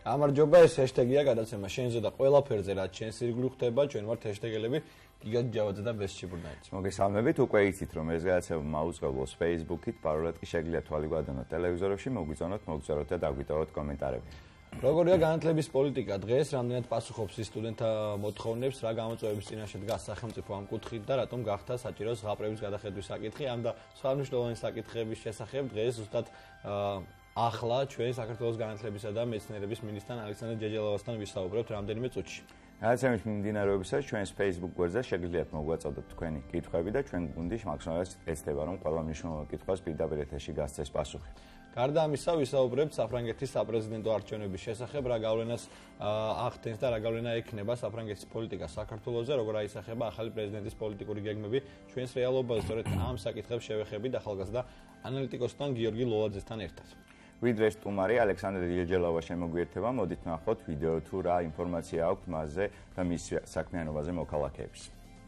გამარჯობა, ეს ჰეშტეგია გადაცემა შენზე და ყველაფერზე, რაც ჩვენს ირგვლივ ხდება, ჩვენ ვართ ჰეშტეგელები გიგად ჯავაძე და ბესჩი ბრუნაიც. მოგესალმებით, უკვე იცით რომ ეს გადაცემა მაუწყებლობს Facebook-ით, პარალელურად კი შეგიძლიათ თვალი გვადანოთ ტელევიზორებში, მოგვიწონოთ, მოგწეროთ და დაგვიტოვოთ კომენტარები. როგორია განათლების პოლიტიკა დღეს, რამდენად პასუხობს სტუდენტთა მოთხოვნებს, რა გამოწვევების წინაშე დგას სახელმწიფო ამ კუთხით და რატომ გახდა საჭირო ზღაპრების გადახედვის საკითხი, ამ და სხვა მნიშვნელოვანი საკითხების შესახებ დღეს ზუსტად ახლა ჩვენ საქართველოს განათლებისა და მეცნიერების მინისტრთან ალექსანდრე ჯეჯელოვასთან ვისაუბრებთ რამდენიმე წუთში. გადაცემის მიმდინარეობისას ჩვენს Facebook გვერდზე შეგიძლიათ მოგვაწოდოთ თქვენი კითხვები და ჩვენ გუნდი მაქსიმალურად ეცდება რომ ყველა მნიშვნელოვან კითხვას პირდაპირ ეთერში გასცეს პასუხი. გარდა ამისა ვისაუბრებთ საფრანგეთის საპრეზიდენტო არჩევნების შესახებ, რა გავლენას ახდენს და რა გავლენა ექნება საფრანგეთის პოლიტიკა საქართველოზე, როგორ აისახება ახალი პრეზიდენტის პოლიტიკური გეგმები ჩვენს რეალობაზე. სწორედ ამ საკითხებს შევეხებით ახალგაზრდა ანალიტიკოსთან გიორგი ლოლაძესთან ერთად. ვიდრე სტუმარი ალექსანდრე ჯეჯელოვა შემოგვიერთება, მოდით ნახოთ ვიდეო თუ რა ინფორმაცია აქვს მასზე და მის საქმიანობაზე მოქალაქეებს.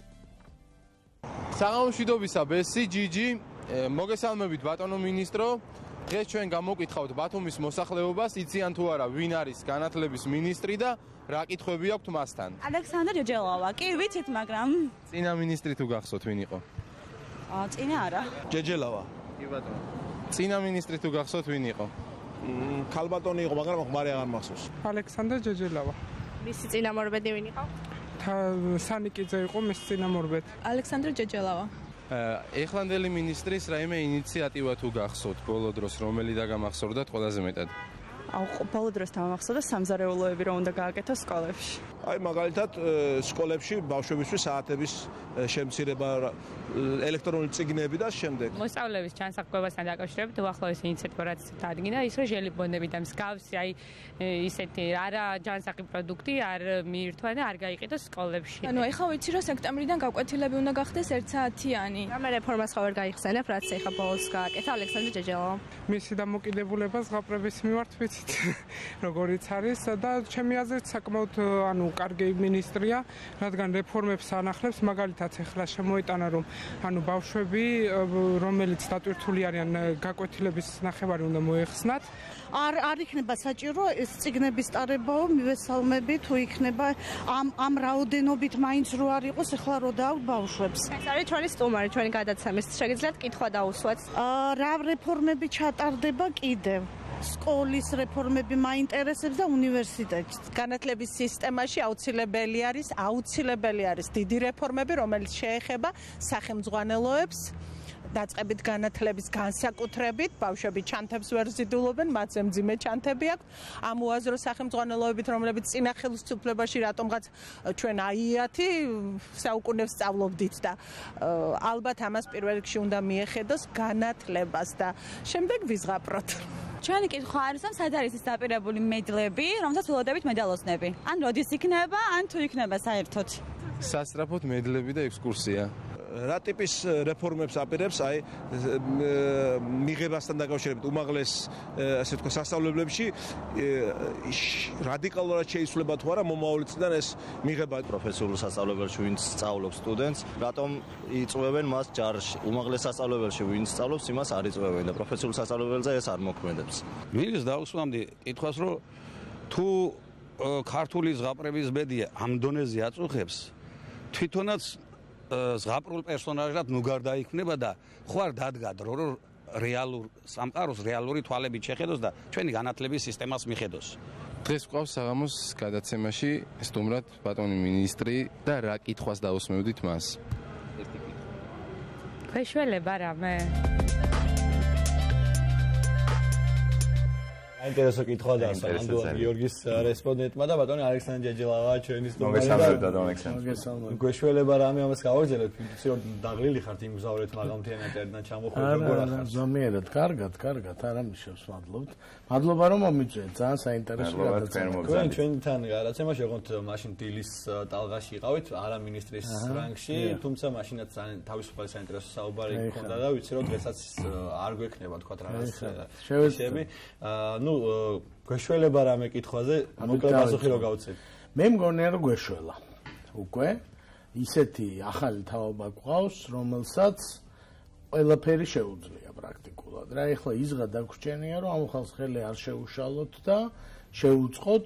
საღამომშვიდობისა ბესი ჯიჯი, მოგესალმებით ბატონო მინისტრო. დღეს ჩვენ გამოვკითხავთ ბათუმის მოსახლეობას, იციან თუ არა ვინ არის განათლების მინისტრი და რა კითხვები აქვთ მასთან. ალექსანდრე ჯეჯელოვა, კი ვიცით, მაგრამ წინა მინისტრი თუ გახსოვთ ვინ იყო? წინა არა. ჯეჯელოვა. კი ბატონო. წინა მინისტრი თუ გახსოვთ ვინ იყო? ქალბატონი იყო, მაგრამ ხმარი აღარ მახსოვს. ალექსანდრე ჯეჯელოვა. მისი წინამორბედი ვინ იყო? სანიკიძე იყო მის წინამორბედი. ალექსანდრე ჯეჯელოვა. ეხლანდელი მინისტრის რაიმე ინიციატივა თუ გახსოვთ ბოლო დროს, რომელი დაგამახსოვრდათ ყველაზე მეტად? ბოლო დროს დამახსოვდა სამზარეულოები რომ უნდა გააკეთოს სკოლებში. აი მაგალითად სკოლებში ბავშვებისთვის საათების შემცირება, ელექტრონული წიგნები და შემდეგ. მოსწავლეების ჩანსახმებასთან დაკავშირებით უახლოესი ინიციატივა რაც დადგინდა, ის რომ ჟელიბონები და მსგავსი აი ისეთი არა ჯანსაღი პროდუქტი არ მიირთვა და არ გაიყიდოს სკოლებში. ანუ ეხლა ვიცი რომ სექტემბრიდან გაკვეთილები უნდა გახდეს 1 საათიანი. რამე რეფორმას ხარ გაიხსენებ, რაც ეხლა ბოლოს გააკეთა ალექსანდრე ჯეჯელოვა. მისი დამოკიდებულება ზღაპრების მიმართ ვიცით როგორიც არის და ჩემი აზრით საკმაოდ ანუ კარგი მინისტრია, რადგან რეფორმებს ანახლებს, მაგალითად ეხლა შემოიტანა რომ ანუ ბავშვები რომელიც დატვირთული არიან გაკვეთილების ნახევარი უნდა მოეხსნათ. არ იქნება საჭირო ეს წიგნების ტარებაო მივესალმები თუ იქნება ამ რაოდენობით მაინც რო არ იყოს ეხლა რო დავთ ბავშვებს. ეს არის ჩვენი სტუმარი, ჩვენი გადაცემის. შეგიძლიათ კითხვა დაუსვათ? რა რეფორმები ჩატარდება კიდევ? სკოლის რეფორმები მაინტერესებს და უნივერსიტეტის. განათლების სისტემაში აუცილებელი არის დიდი რეფორმები, რომელიც შეეხება სახელმძღვანელოებს, დაწყებით განათლების განსაკუთრებით, ბავშვები ჩანთებს ვერ ზიდულობენ, მათზე მძიმე ჩანთები აქვს. ამ უაზრო სახელმძღვანელოებით, რომლებიც წინა ხელისუფლებაში რატომღაც ჩვენ აიათი საუკუნეებს სწავლობდით და ალბათ ამას პირველ რიგში უნდა მიეხედოს განათლებას და შემდეგ ვიზღაპროთ. ჩვენი კითხვა არის რომ სად არის ეს დაპირებული მედლები, რომელსაც ველოდებით მედალოსნები? ან როდის იქნება, ან თუ იქნება საერთოდ? სასწრაფოდ მედლები და ექსკურსია. რა ტიპის რეფორმებს აპირებს აი მიღებასთან დაკავშირებით უმაღლეს ასე თქვა სასწავლებლებში რადიკალურად შეიცვლება თუ არა მომავალი წლიდან ეს მიღება პროფესიულ სასწავლებელში ვინც სწავლობს სტუდენტს, რატომ იწვევენ მას ჯარში? უმაღლეს სასწავლებელში ვინც სწავლობს, იმას არ იწვევენ და პროფესიულ სასწავლებელზე ეს არ მოქმედებს. მინს დაუსვამდი კითხვას, რომ თუ ქართული ზღაპრების ბედი ამ დონეზე აწუხებს, თვითონაც ზღაპრულ პერსონაჟად ნუ გარდაიქმნება და ხო არ დადგა დრო რომ რეალურ სამყაროს რეალური თვალებით შეხედოს და ჩვენი განათლების სისტემას მიხედოს. დღეს გვყავს საღამოს გადაცემაში სტუმრად ბატონი მინისტრი და რა კითხვას დაუსმევდით მას? ქვეშველება რამე? აინტერესო კითხვა დაასვლა გიორგის რესპონდენტმა და ბატონი ალექსანდრე ჯეჯელოვა ჩვენი სტუმარი. მოგესალმებით ბატონო ალექსანდრე. გვეშველება რამე ამას გავაგზავნეთ, ფიქრობ დაღლილი ხართ იმ გზავრეთ მაღალმთიან ეტერიდან ჩამოხვედი როგორ ახარ? ზომიერად, კარგად, არ მიშევს, მადლობთ. მადლობა რომ მომიწვიეთ, ძალიან საინტერესო გადაცემა. ჩვენთან გადაცემაში ოღონდ მაშინ დილის ტალღაში იყავით, არა მინისტრის რანგში, თუმცა მაშინაც თავისუფალი საინტერესო საუბარი გქონდა და ვიცი რომ დღესაც არ გვექნება თქვა რაღაც შევეცდები. გვეშველება რამე კითხვაზე, მოკლედ პასუხი რო გავცეთ. მე მგონია რომ გვეშველა. უკვე ისეთი ახალი თაობა გვყავს, რომელსაც ყველაფერი შეუძლია პრაქტიკულად. რა ეხლა იზღა დაგვრჩენია, რომ ამ ხალხს ხელი არ შეუშალოთ და შეუწყოთ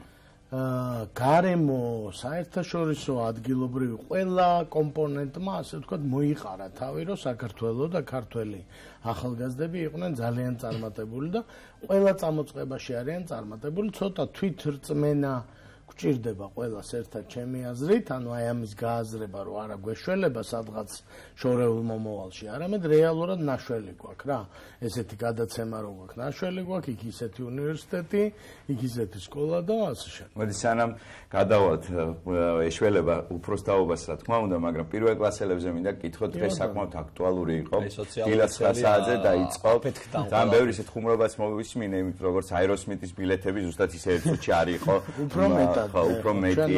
გარემო საერთაშორისო ადგილობრივი ყველა კომპონენტმა ასე ვთქვათ მოიყარა თავი რომ საქართველოს და ქართველი ახალგაზრდები იყვნენ ძალიან წარმატებული და ყველა წამოწყებაში არიან წარმატებული ცოტა თვითრწმენა გვჭირდება ყველას ერთად ჩემი აზრით ანუ აი ამის გააზრება რომ არა გვეშველება სადღაც შორეულ მომავალში არამედ რეალურად ნაშველი გვაქვს რა ესეთი გადაცემა რო გვაქვს ნაშველი გვაქვს იქ ისეთი უნივერსიტეტი იქ ისეთი სკოლა და ასე შემდეგ მოდი სანამ გადავალთ ეშველება უბრალოდ რა თქმა უნდა მაგრამ პირველ კლასელებზე მინდა გკითხოთ დღეს საკმაოდ აქტუალური იყო დილას 9 საათზე დაიწყო ძალიან ბევრი ისეთ ხუმრობაც მოვისმინე იმით როგორც აეროსმითის ბილეთები ზუსტად ისე ერთ წუთში არ იყო უფრო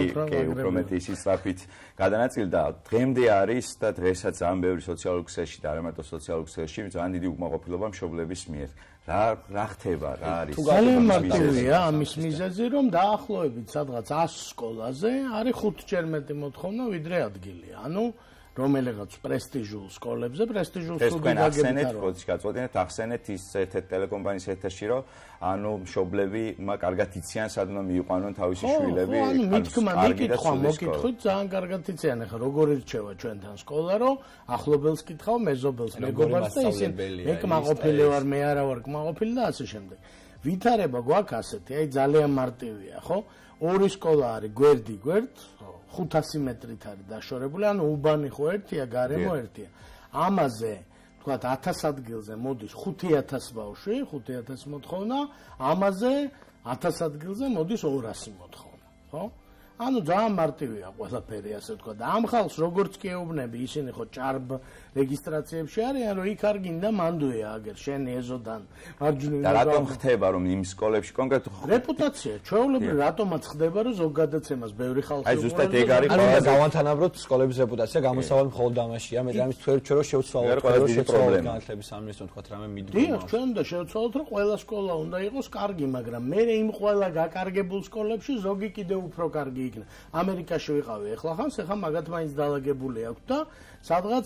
მეტი ის სწრაფით გადანაწილდა დღემდე არის და დღესაც ძალიან ბევრი სოციალურ ქსელში და არა მარტო სოციალურ ქსელში ძალიან დიდი უკმაყოფილება მშობლების მიერ რა ხდება რა არის ძალიან მარტივია ამის მიზეზი რომ დაახლოებით სადღაც 100 სკოლაზე არის 5-ჯერ მეტი მოთხოვნა ვიდრე ადგილია ანუ რომელიღაც პრესტიჟულ სკოლებზე პრესტიჟულ სტუდენტებს ახსენეთ ის ერთ-ერთ ტელეკომპანიის ეთერში რომ ანუ მშობლები კარგად იციან სად უნდა მიიყვანონ თავისი შვილები ანუ მითქმა მიკითხვა მოკითხვით ძალიან კარგად იციან ახლა როგორ ირჩევა ჩვენთან სკოლა რომ ახლობელს კითხავ მეზობელს მეგობარს და ისინი მე კმაყოფილი ვარ მე არა ვარ კმაყოფილი და ასე შემდეგ ვითარება გვაქვს ასეთი აი ძალიან მარტივია ხო ორი სკოლა არის გვერდი გვერდ 500 მეტრით არის დაშორებული, ანუ უბანი ხო ერთია, გარემო ერთია. ამაზე, თქვათ 1000 ადგილზე მოდის 5000 ბავშვი, 5000 მოთხოვნა, ამაზე 1000 ადგილზე მოდის 200 მოთხოვნა, ხო? ანუ ძალიან მარტივია ყველაფერი, ასე ვთქვათ. და ამ ხალხს როგორც კი ეუბნები, ისინი ხო ჭარბ რეგისტრაციებში არიან, რომ იქ არ გინდა მანდუია აგერ შენი ეზოდან მარჯვნივ და რატომ ხდება რომ იმ სკოლებში კონკრეტულ რეპუტაცია ჩვეულებრივ რატომაც ხდება რომ ზოგ გადაცემას ბევრი ხალხი აი ზუსტად ეგ არის ყველა გავანთანაბროთ სკოლების რეპუტაცია გამოსავალ მხოლოდ ამაშია მე ამის ჩვენ რო შევცვალოთ რომ შევცვალოთ განათლების სამინისტრო თქვათ რამე მიდრომა დიახ ჩვენ უნდა შევცვალოთ რომ ყველა სკოლა უნდა იყოს კარგი მაგრამ მე იმ ყველა გაკარგებულ სკოლებში ზოგი კიდევ უფრო კარგი იქნება ამერიკაში ვიყავი ახლა ხან მაგათ მაინც დაალაგებული აქვს და სადღაც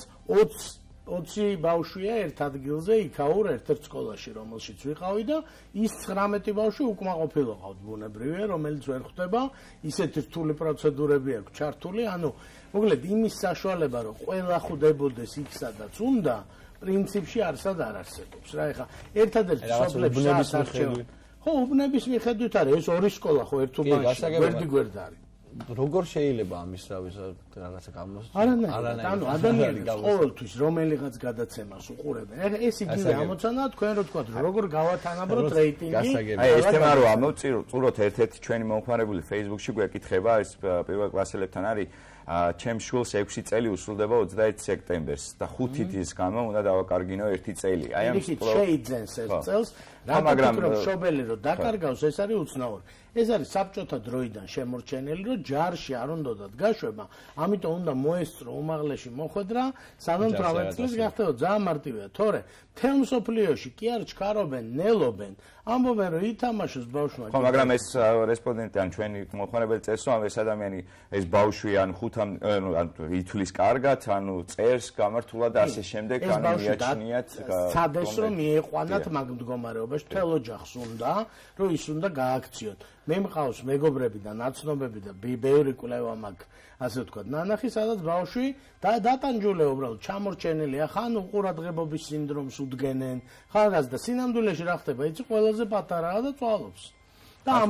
20 ბავშვია ერთ ადგილზე იქაურ ერთ-ერთ სკოლაში რომელშიც ვიყავი და ის 19 ბავშვი უკმაყოფილო ყავთ ბუნებრივია რომელიც ვერ ხვდება ისეთი რთული პროცედურები აქვს ჩართული ანუ მოკლედ იმის საშუალება რომ ყველა ხვდებოდეს იქ სადაც უნდა პრინციპში არსად არ არსებობს რა ეხა ერთადერთი სოფლებში საარჩევნო ხო უბნების მიხედვით არის ეს ორი სკოლა ხო ერთ უბანში გვერდი არის როგორ შეიძლება ამის რაღაცა გამოსცეს? არანაირად. ანუ ადამიანები ყოველთვის რომელიღაც გადაცემას უყურებენ. ეხლა ეს იგივე ამოცანაა თქვენ რო თქვათ როგორ გავათანაბროთ რეიტინგი. აი ეს თემა რო ამოვწუროთ ერთ-ერთი ჩვენი მომხმარებელი Facebook-ში გვეკითხება ეს პირველ კლასელებთან არის ჩემს შვილს 6 წელი უსრულდება 21 სექტემბერს და 5 თვის გამო უნდა დავაკარგინო 1 წელი. აი ამ შეიძენს ერთ წელს მაგრამ მშობელი რო დაკარგავს ეს არის უცნაური. ეს არის საბჭოთა დროიდან შემორჩენილი რომ ჯარში არ უნდათ გაშვება ამიტომ უნდა მოესწრო უმაღლესი მოხვედრა სანამ 18 წლის გახდება ძალიან მარტივია თორე თელ მსოფლიოში კი არ ჩქარობენ ნელობენ ამბობენ რომ ითამაშოს ბავშვმა ხო მაგრამ ეს რესპონდენტი ან ჩვენი მოხმარებელი წესო ამ ეს ადამიანი ეს ბავშვი ან ითვლის კარგად ანუ წერს გამართულად და ასე შემდეგ ანუ მიაჩნიათ სადეს რომ მიიყვანათ მაგ მდგომარეობაში თელ ოჯახს უნდა რომ ის უნდა გააქციოთ მე მყავს მეგობრები და ნაცნობები და ბევრი კვლევა მაქვს ასე ვთქვათ ნანახი სადაც ბავშვი დატანჯულია უბრალოდ ჩამორჩენილია ხან უყურადღებობის სინდრომს უდგენენ ხან რაც და სინამდვილეში რა ხდება იცი ყველაზე პატარაა და წვალობს და ამ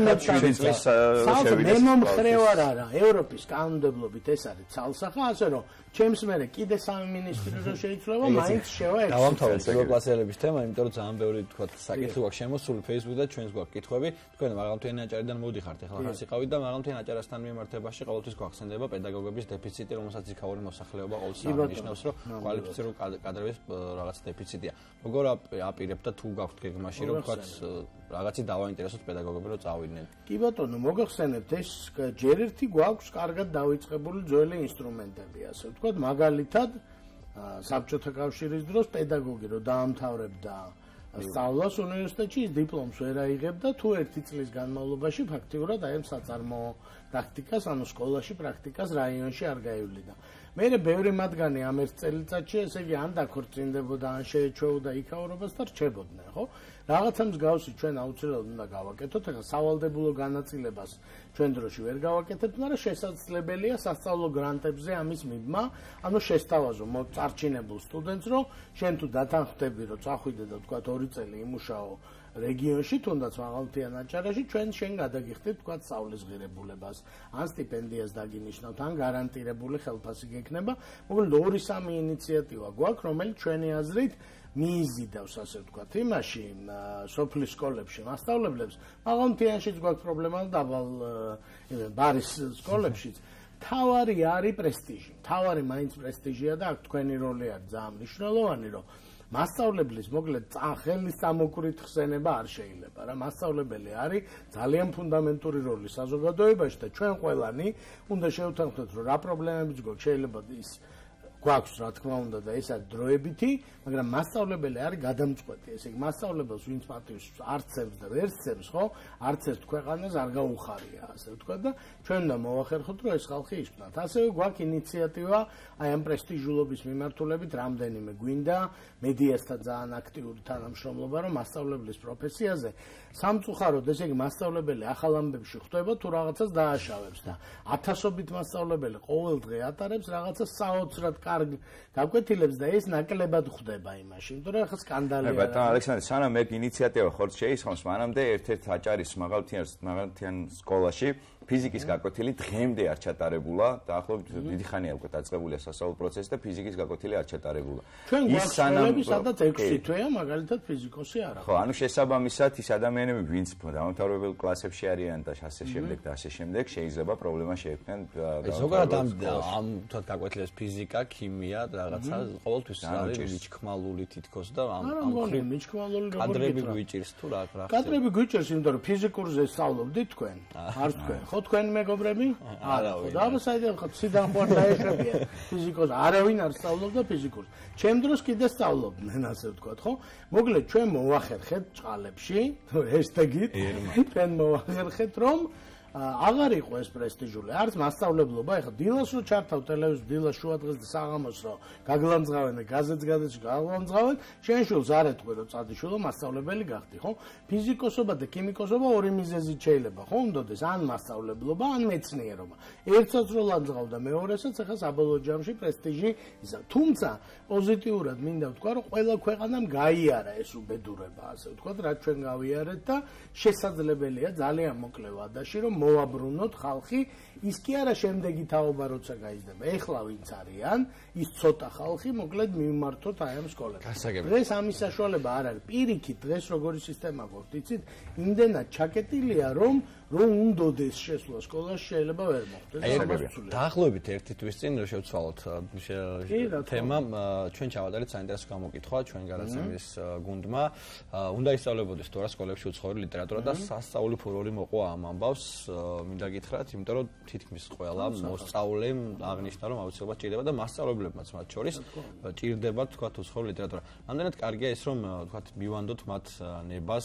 მე მომხრევარ არა ევროპის კანონმდებლობით ეს არის ცალსახა ასე რომ ჩემს მერე კიდე სამი მინისტრი რო შეიცვლება მაინც შევა ეს დავამთავრეთ პირველ კლასელების თემა იმიტომ რომ ძალიან ბევრი თქვათ საკითხი გვაქვს შემოსული Facebook და ჩვენს გვაქვს კითხვები თქვენ მაღალმთიანი აჭარიდან მოდიხართ ახლა ხანს იყავით და მაღალმთიანი აჭარასთან მიმართებაში ყოველთვის გვახსენდება პედაგოგების დეფიციტი რომელსაც იქაური მოსახლეობა ყოველთვის აღნიშნავს რომ კვალიფიცირებული კადრების რაღაც დეფიციტია როგორ აპირებთ და თუ გაქვთ გეგმაში რომ თქვათ რაღაცი დავაინტერესოთ პედაგოგები რომ წავიდნენ კი ბატონო მოგახსენებთ ეს ჯერ ერთი გვაქვს კარგად დავიწყებული ძველი ინსტრუმენტები ასე ვთქვათ მაგალითად საბჭოთა კავშირის დროს პედაგოგი რო დაამთავრებდა სწავლას უნივერსიტეტში ის დიპლომს ვერ აიღებდა თუ 1 წლის განმავლობაში ფაქტიურად აი ამ საწარმო პრაქტიკას, ანუ სკოლაში პრაქტიკას რაიონში არ გაივლიდა. მე ბევრი მათგანი ამ ერთ წელიწადში, ესე იგი, ან დაქორწინდებოდა, ან შეეჩვეოდა იქაურობას და რჩებოდნენ, ხო? რაღაცა მსგავსი ჩვენ აუცილებლად უნდა გავაკეთოთ, ახლა სავალდებულო განაწილებას ჩვენ დროში ვერ გავაკეთებთ, მაგრამ შესაძლებელია სასწავლო გრანტებზე ამის მიბმა, ანუ შესთავაზო წარჩინებულ სტუდენტს, რომ შენ თუ დათანხმდები, რომ წახვიდე და თქვა 2 წელი იმუშაო რეგიონში, თუნდაც მაღალმთიან აჭარაში, ჩვენ შენ გადაგიხდით თქვა სწავლის ღირებულებას, ან სტიპენდიას დაგინიშნავთ, ან გარანტირებული ხელფასი გექნება. მოკლედ 2-3 ინიციატივა გვაქვს, რომელიც ჩვენი აზრით მიიზიდავს, ასე ვთქვათ, იმაში სოფლის სკოლებში მასწავლებლებს, მაღალმთიანშიც გვაქვს პრობლემა და დაბალ ბარის სკოლებშიც. თავარი არის პრესტიჟი. თავარი მაინც პრესტიჟია და აქ თქვენი როლი არის ძალიან მნიშვნელოვანი, რომ მასწავლებლის მოკლედ ხელის წამოკვირით ხსენება არ შეიძლება რა. მასწავლებელი არის ძალიან ფუნდამენტური როლი საზოგადოებაში და ჩვენ ყველანი უნდა შევთანხმდეთ, რომ რა პრობლემებიც გვაქვს, შეიძლება ის გვაქვს, რა თქმა უნდა, და ეს არის დროებითი, მაგრამ მასწავლებელი არის გადამწყვეტი. ესე იგი, მასწავლებელს ვინც პატივს არ ცემს და ვერ ცემს, ხო? არც ერთ ქვეყანას არ გაუხარია, ასე ვთქვათ და ჩვენ უნდა მოვახერხოთ, რომ ეს ხალხი ისკვნათ. ასევე გვაქვს ინიციატივა აი ამ პრესტიჟულობის მიმართულებით რამდენიმე გვინდა მედიასთან ძალიან აქტიური თანამშრომლობა, რომ მასწავლებლის პროფესიაზე სამწუხაროდ, ესე იგი, მასწავლებელი ახალ ამბებში ხვდება თუ რაღაცას დააშავებს და ათასობით მასწავლებელი ყოველ დღე ატარებს რაღაცას საოცრად კარგ გაკვეთილებს და ეს ნაკლებად ხვდება იმაში, იმიტომ რომ ახლა სკანდალია. ბატონო ალექსანდრე, სანამ ეგ ინიციატივა ხორც შეისხომს, მანამდე ერთ-ერთ აჭარის მაღალმთიან სკოლაში ფიზიკის გაკვეთილი დღემდე არ ჩატარებულა, დაახლოებით დიდი ხანია უკვე დაწყებულია სასწავლო პროცესი და ფიზიკის გაკვეთილი არ ჩატარებულა. ჩვენ გვაქვს სადაც 6 თვეა, მაგალითად ფიზიკოსი არ აქვს. ხო, ანუ შესაბამისად ის ადამიანები, ვინც დამთავრებელ კლასებში არიან და ასე შემდეგ და ასე შემდეგ, შეიძლება პრობლემა შეექმნან. ზოგადად ამ თქვათ გაკვეთილებს ფიზიკა, ქიმია, რაღაცა ყოველთვის არის მიჩქმალული თითქოს და ამ მხრივ მიჩქმალული როგორ კადრები გვიჭირს თუ რა ხარ? კადრები გვიჭირს, იმიტომ რომ ფიზიკურზე სწავლობდით თქვენ, არ თქვენ. ხო თქვენ მეგობრები? არა, ხო და საერთოდ ხო ციდან ხوار დაეშებიან ფიზიკოს. არავინ არ სწავლობდა ფიზიკურს. ჩემ დროს კიდე სწავლობდნენ, ასე ვთქვათ, ხო? მოკლედ ჩვენ მოვახერხეთ ჭყალებში, ჰეშტეგით, ჩვენ მოვახერხეთ, რომ აღარ იყო ეს პრესტიჟული, არც მასწავლებლობა, ეხლა დილას რო ჩართავ ტელევიზორს, დილას შუადღეს და საღამოს რო გაგლამძღავენ და გაზეთს გადაჭი გაგლამძღავენ, შენ შულს არ ეთქვი რომ წადიშულო მასწავლებელი გახდი, ხო? ფიზიკოსობა და ქიმიკოსობა ორი მიზეზით შეიძლება, ხო? უნდადეს ან მასწავლებლობა, ან მეცნიერობა. ერთსაც რო ლამძღავ და მეორესაც ეხლა საბოლოო ჯამში პრესტიჟი ისა. თუმცა პოზიტიურად მინდა ვთქვა, რომ ყველა ქვეყანამ გაიარა ეს უბედურება, ასე ვთქვათ, რაც ჩვენ გავიარეთ და შესაძლებელია ძალიან მოკლე ვადაში, რომ მოვაბრუნოთ ხალხი, ის კი არა შემდეგი თაობა როცა გაიზრდება. ეხლა ვინც არიან, ის ცოტა ხალხი მოკლედ მიმართოთ აი ამ სკოლებს. დღეს ამის საშუალება არ არის. პირიქით დღეს როგორი სისტემა გვაქვს, იცით? იმდენად ჩაკეტილია, რომ უნდოდეს შესვლა სკოლაში შეიძლება ვერ მოხდეს. დაახლოებით ერთი თვის წინ შევცვალოთ თემა, ჩვენ ჩავატარეთ საინტერესო გამოკითხვა ჩვენ განაცემის გუნდმა. უნდა ისწავლებოდეს თუ არა სკოლებში უცხოური ლიტერატურა და სასწაული ფურორი მოყვა ამ ამბავს. მინდა გითხრათ, იმიტომ რომ თითქმის ყველა მოსწავლემ აღნიშნა, რომ აუცილებლად ჭირდება და მასწავლებლებმაც მათ შორის ჭირდება თქვათ უცხოური ლიტერატურა. ამდენად კარგია ეს, რომ თქვათ მივანდოთ მათ ნებას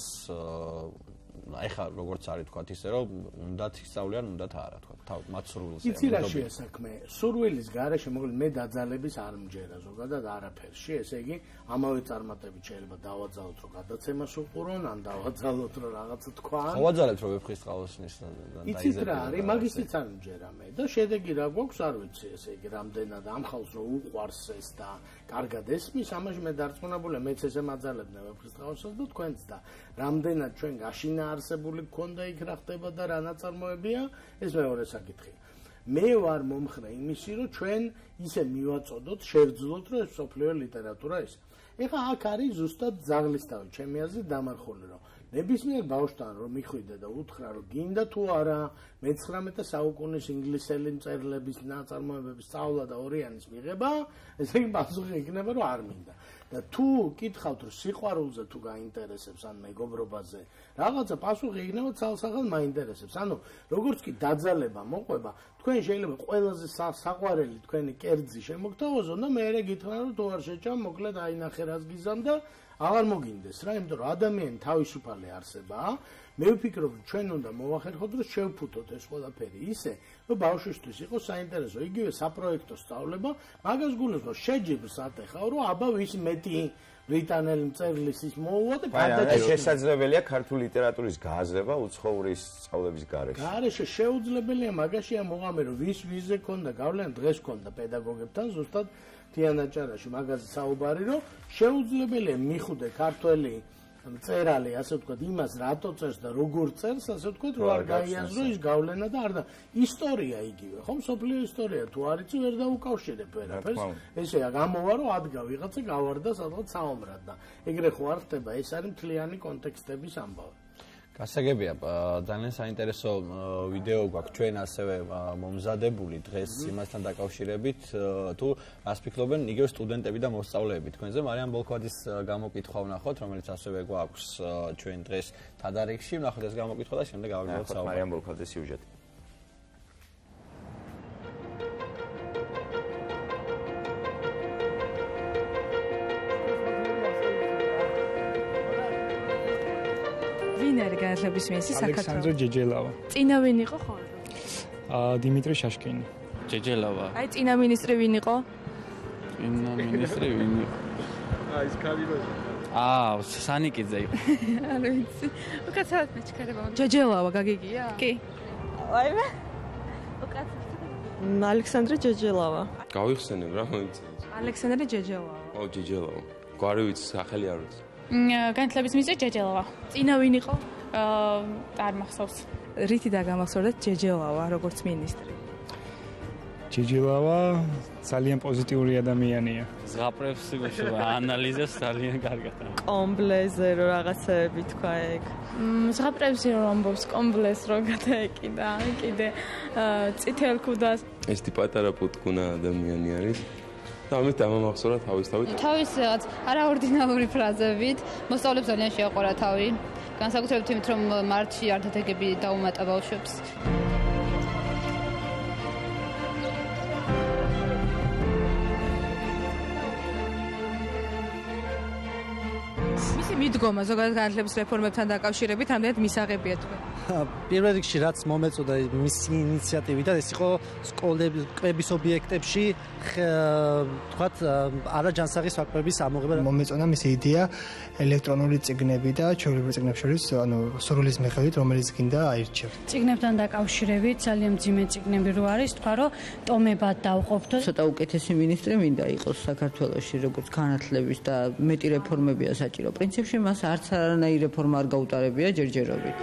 ეხლა როგორც არის თქვათ ისე რომ უნდათ ისწავლიან, უნდათ არა თქვათ მათ სურვილს. იცი რა შეა საქმე? სურვილის გარეშე მოკლედ მე დაძალების არ მჯერა ზოგადად არაფერში, ესე იგი ამავე წარმატებით შეიძლება დავაძალოთ რომ გადაცემას უყურონ, ან დავაძალოთ რომ რაღაცა თქვან. დავაძალეთ რომ ვეფხისტყაოსნის და იცით რა არის? მაგისიც არ მჯერა მე და შედეგი რა გვაქვს არ ვიცი, ესე იგი რამდენად ამ ხალხს რომ უყვარს ეს და კარგად ესმის, ამაში მე დარწმუნებულია, მეც ესე მაძალებდნენ ვეფხისტყაოსას და თქვენც და რამდენად ჩვენ გაშინა არსებული გქონდა იქ რა ხდება და რა ნაწარმოებია, ეს მეორე საკითხია. მე ვარ მომხრე იმისი, რომ ჩვენ ისე მივაწოდოთ, შევძლოთ, რომ ეს სოფლიო ლიტერატურა ის. ეხლა აქ არის ზუსტად ძაღლისთავი, ჩემი აზრით დამარხული, რომ ნებისმიერ ბავშვთან რომ მიხვიდე და უთხრა, რომ გინდა თუ არა მე-19 საუკუნის ინგლისელი მწერლების ნაწარმოებების სწავლა და ორიანის მიღება, ესე იგი პასუხი იქნება, რომ არ მინდა. და თუ კითხავთ, რომ სიყვარულზე თუ გაინტერესებს ან მეგობრობაზე, რაღაცა პასუხი იქნება ცალსახად მაინტერესებს. ანუ როგორც კი დაძალება მოყვება, თქვენ შეიძლება ყველაზე საყვარელი თქვენი კერძი შემოგთავაზონ და მეერე გითხრან, რომ თუ არ შეჭამ, მოკლედ აინახე რას გიზამ და აღარ მოგინდეს რა, იმიტომ რომ ადამიანი თავისუფალი არსებაა, მე ვფიქრობ, ჩვენ უნდა მოვახერხოთ, რომ შევფუთოთ ეს ყველაფერი ისე, რომ ბავშვისთვის იყოს საინტერესო, იგივე საპროექტო სწავლება, მაგას გულისხმობ, შეჯიბრს ატეხავ, რომ აბა ვის მეტი ბრიტანელი მწერლის ის მოუვა და გადაჭრა. შესაძლებელია ქართული ლიტერატურის გააზრება უცხოური სწავლების გარეშე. გარეშე შეუძლებელია, მაგაშია მოღამე, რომ ვის ვიზზე ქონდა გავლენა, დღეს ქონდა პედაგოგებთან ზუსტად თიანაჭარაში მაგაზე საუბარი, რომ შეუძლებელია მიხვდე ქართველი მწერალი, ასე ვთქვათ, იმას რატო წერს და როგორ წერს, ასე ვთქვათ, რომ არ გაიაზრო ის გავლენა და არ და ისტორია იგივე, ხო, მსოფლიო ისტორია, თუ არ იცი ვერ დაუკავშირებ ვერაფერს. ესეა გამოვა, რომ ადგა ვიღაცა გავარდა სადღაც საომრად და ეგრე ხო არ ხდება, ეს არის მთლიანი კონტექსტების ამბავი. გასაგებია, ძალიან საინტერესო ვიდეო გვაქვს ჩვენ ასევე მომზადებული დღეს იმასთან დაკავშირებით, თუ რას ფიქრობენ იგივე სტუდენტები და მოსწავლეები თქვენზე. მარიამ ბოლქვაძის გამოკითხვა ვნახოთ, რომელიც ასევე გვაქვს ჩვენ დღეს თადარიგში. ვნახოთ ეს გამოკითხვა და შემდეგ გავაგრძელებთ საუბარი. მარიამ ბოლქვაძის სიუჟეტი. განათლების მინისტრი საქართველოს. ალექსანდრე ჯეჯელავა. წინა ვინ იყო ხო? დიმიტრი შაშკინი. ჯეჯელავა. აი წინა მინისტრი ვინ იყო? წინა მინისტრი ვინ იყო? აი ეს კალიბაში. სანიკიძე იყო. არ ვიცი. უკაცრავად მეჩქარება. ჯეჯელავა გაგიგია? კი. ვაიმე. ალექსანდრე ჯეჯელავა. გავიხსენებ რა მოიწევს. ალექსანდრე ჯეჯელავა. ჯეჯელავა. გვარი ვიცი, სახელი არ ვიცი. განათლების მინისტრი ჯეჯელავა. წინა ვინ იყო? არ მახსოვს. რითი დაგამახსოვრდეთ ჯეჯელავა როგორც მინისტრი? ჯეჯელავა ძალიან პოზიტიური ადამიანია. ზღაპრებს ანალიზებს ძალიან კარგად. კომბლეზე რო რაღაცეები თქვა ეგ. ზღაპრებს რო ამბობს კომბლეს რო გადაეკიდა, კიდე წითელ ქუდას. ეს პატარა პუტკუნა ადამიანი არის. და ამით დამამახსოვრა თავისთავად. თავის რაღაც არაორდინალური ფრაზებით, მოსწავლეებს ძალიან შეაყვარა თავი. განსაკუთრებით იმით, რომ მარტში არდადეგები დაუმატა ბავშვებს. მისი მიდგომა ზოგადად განათლების რეფორმებთან დაკავშირებით ამდენად მისაღებია თქვენ. პირველ რიგში რაც მომეწოდა მისი ინიციატივიდან ეს იყო სკოლების კვების ობიექტებში თქვათ არაჯანსაღი საქმეების ამოღება. მომეწონა მისი იდეა ელექტრონული წიგნები და ჩვეულებრივ წიგნებს შორის სურვილის მიხედვით რომელიც გინდა აირჩიოთ. წიგნებთან დაკავშირებით ძალიან მძიმე წიგნები რო არის, თქვა რომ ტომებად დავყოფთო. ცოტა უკეთესი მინისტრი მინდა იყოს საქართველოში როგორც განათლების და მეტი რეფორმებია საჭირო. პრინციპში მას არც არანაირი რეფორმა არ გაუტარებია ჯერჯერობით.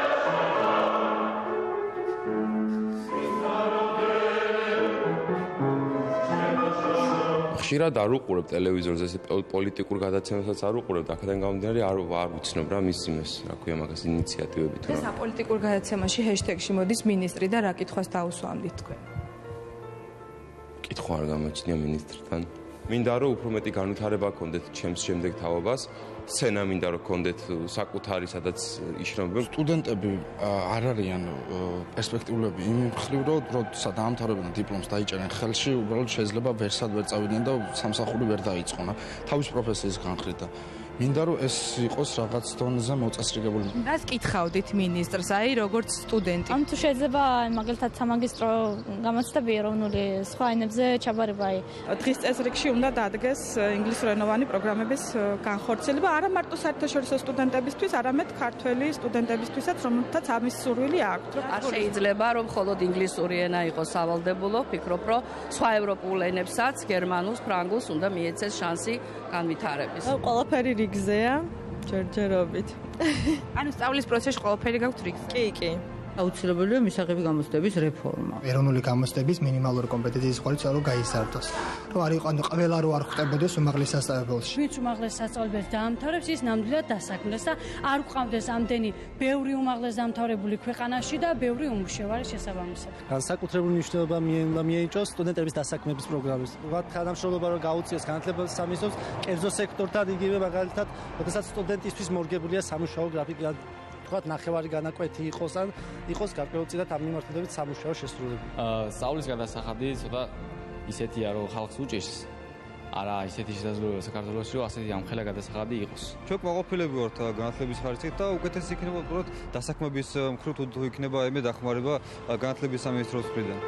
ხშირად არ უყურებ ტელევიზორზე ეს პოლიტიკურ გადაცემასაც არ უყურებ და აქედან გამომდინარე არ ვიცნობ რა მის იმეს რა ქვია მაგას ინიციატივები თუ რა. ეს აპოლიტიკურ გადაცემაში ჰეშტეგში მოდის მინისტრი და რა კითხვას დაუსვამდით თქვენ? კითხვა არ გამოჩნია მინისტრთან. მინდა რომ უფრო მეტი განვითარება გქონდეთ ჩემს შემდეგ თაობას. სცენა მინდა რომ გქონდეთ საკუთარი სადაც იშრომებენ. სტუდენტები არ არიან პერსპექტიულები იმ მხრივ რომ როცა დაამთავრებენ დიპლომს დაიჭერენ ხელში, უბრალოდ შეიძლება ვერსად ვერ წავიდნენ და სამსახური ვერ დაიწყონ თავის პროფესიის განხრით და მინდა რომ ეს იყოს რაღაც დონეზე მოწესრიგებული. რას კითხავდით მინისტრს, აი როგორც სტუდენტი? თუ შეიძლება მაგალითად სამაგისტრო გამოცდები ეროვნული სხვა ენებზე ჩაბარება. დღის წესრიგში უნდა დადგეს ინგლისურენოვანი პროგრამების განხორციელება არა მარტო საერთაშორისო სტუდენტებისთვის, არამედ ქართველი სტუდენტებისთვისაც, რომელთაც ამის სურვილი აქვთ. არ შეიძლება რომ მხოლოდ ინგლისური ენა იყოს სავალდებულო, ფიქრობ რომ სხვა ევროპულ ენებსაც, გერმანულს, ფრანგულს უნდა მიეცეს შანსი განვითარების. ყველაფერი რიგზეა, ჯერჯერობით. ანუ სწავლის პროცესში ყველაფერი გაქვთ რიგზე? კი. აუცილებელია მისაღები გამოცდების რეფორმა. ეროვნული გამოცდების მინიმალური კომპეტენციის ხარჯი რომ გაიზარდოს. რომ არ იყო ყველა რო არ ხვდებოდეს უმაღლეს სასწავლებელში. ვინც უმაღლეს სასწავლებელს დაამთავრებს, ის ნამდვილად დასაქმდეს და არ გვყავდეს ამდენი ბევრი უმაღლეს დამთავრებული ქვეყანაში და ბევრი უმუშევარი შესაბამისად. განსაკუთრებული მნიშვნელობა მიენიჭოს სტუდენტების დასაქმების პროგრამებს. ვთქვათ, თანამშრომლობა რომ გაუწიოს განათლების სამინისტროს კერძო სექტორთან იგივე მაგალითად, როდესაც სტუდენტისთვის მორგებულია სამუშაო გრაფიკი თქვათ ნახევარი განაკვეთი იყოს ან იყოს გარკვეულწილად ამ მიმართულებით სამუშაო შესრულებული. სწავლის გადასახადი ცოტა ისეთია რომ ხალხს უჭირს არა ისეთი შესაძლებლობა საქართველოში რომ ასეთი ამხელა გადასახადი იყოს. ჩვენ კმაყოფილები ვართ განათლების ხარისხით და უკეთესი იქნება უბრალოდ დასაქმების მხრივ თუ იქნება ემე დახმარება განათლების სამინისტროს მხრიდან.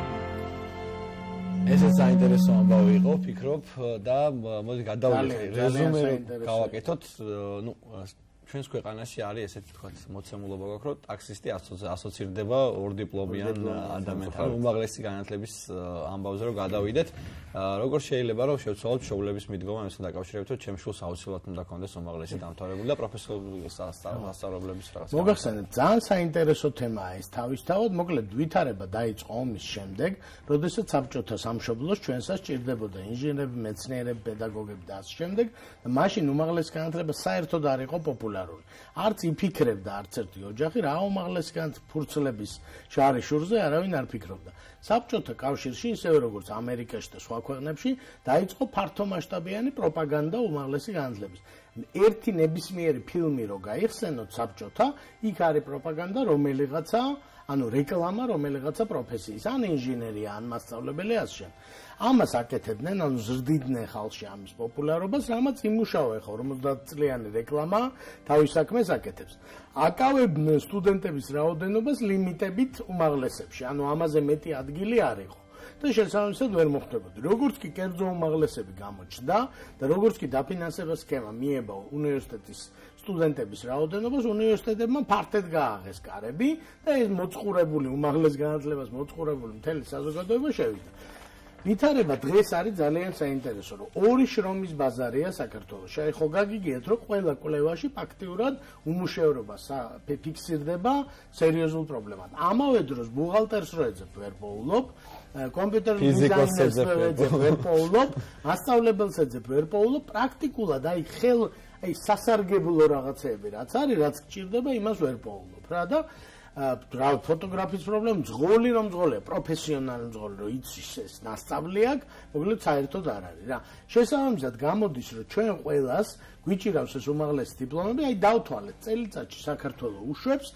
ესეც საინტერესო ამბავი იყო, ფიქრობ და მოდი გადავიდეთ რეზუმე გავაკეთოთ, ნუ ჩვენს ქვეყანაში არის ესეთი თქვათ მოცემულობა გაქვს, რომ ტაქსისტი ასოცირდება ორ დიპლომიან ადამიანთან, უმაღლესი განათლების ამბავზე რომ გადავიდეთ, როგორ შეიძლება რომ შევცვალოთ მშობლების მიდგომა ამასთან დაკავშირებით, რომ ჩემს შვილს აუცილებლად უნდა ქონდეს უმაღლესი დამთავრებული და პროფესიული სასწავლებლების რაღაც. მოგახსენებთ, ძალიან საინტერესო თემაა ეს თავისთავად, მოკლედ ვითარება დაიწყო ომის შემდეგ, როდესაც საბჭოთა სამშობლოს ჩვენსაც ჭირდებოდა ინჟინერები, მეცნიერები, პედაგოგები და ასე შემდეგ, და მაშინ უმაღლესი განათლება საერთოდ არ იყო პოპულარული. არც იფიქრებდა არც ერთი ოჯახი რა უმაღლესი განათლების შარიშურზე არავინ არ ფიქრობდა. საბჭოთა კავშირში, ისევე როგორც ამერიკაში და სხვა ქვეყნებში, დაიწყო ფართომასშტაბიანი პროპაგანდა უმაღლესი განათლების. ერთი ნებისმიერი ფილმი რო გაიხსენოთ საბჭოთა, იქ არის პროპაგანდა რომელიღაცა, ანუ რეკლამა რომელიღაცა პროფესიის, ან ინჟინერია, ან მასწავლებელი ასე შემდეგ. ამას აკეთებდნენ, ანუ ზრდიდნენ ხალხში ამის პოპულარობას, რამაც იმუშავა ხო 50 წლიანი რეკლამა თავის საქმეს აკეთებს. აკავებდნენ სტუდენტების რაოდენობას ლიმიტებით უმაღლესებში, ანუ ამაზე მეტი ადგილი არ იყო. და შესაბამისად ვერ მოხდებოდა. როგორც კი კერძო უმაღლესები გამოჩნდა და როგორც კი დაფინანსების სქემა მიება უნივერსიტეტის სტუდენტების რაოდენობას, უნივერსიტეტებმა ფართედ გააღეს კარები და ეს მოწყურებული უმაღლეს განათლებას მოწყურებული მთელი საზოგადოება შევიდა. ვითარება დღეს არის ძალიან საინტერესო, რომ ორი შრომის ბაზარია საქართველოში. აი ხო გაგიგიათ, რომ ყველა კვლევაში ფაქტიურად უმუშევრობა ფიქსირდება სერიოზულ პრობლემად. ამავე დროს ბუღალტერს რო ეძებ ვერ პოულობ, კომპიუტერ დიზაინერს ვერ პოულობ, მასწავლებელს ეძებ ვერ პოულობ, პრაქტიკულად აი სასარგებლო რაღაცეები რაც არის, რაც გჭირდება, იმას ვერ პოულობ რა და რა ფოტოგრაფიის პრობლემა მძღოლი რომ მძღოლია, პროფესიონალი მძღოლი რომ იცის ეს ნასწავლი აქვს, მოკლედ საერთოდ არ არის რა. შესაბამისად გამოდის რომ ჩვენ ყველას გვიჭირავს ეს უმაღლესი დიპლომები, აი დავთვალეთ წელიწადში საქართველოს უშვებს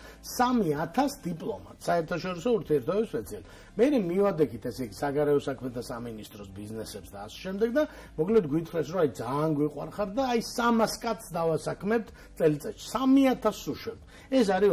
3000 დიპლომატ, საერთაშორისო ურთიერთობების სპეციალისტ. მე მივადექით ესე იგი საგარეო საქმეთა სამინისტროს ბიზნესებს და ასე შემდეგ და მოკლედ გვითხრეს რომ აი ძალიან გვიყვარხარ და აი 300 კაცს დავასაქმებთ წელიწადში, 3000 უშვებთ. ეს არის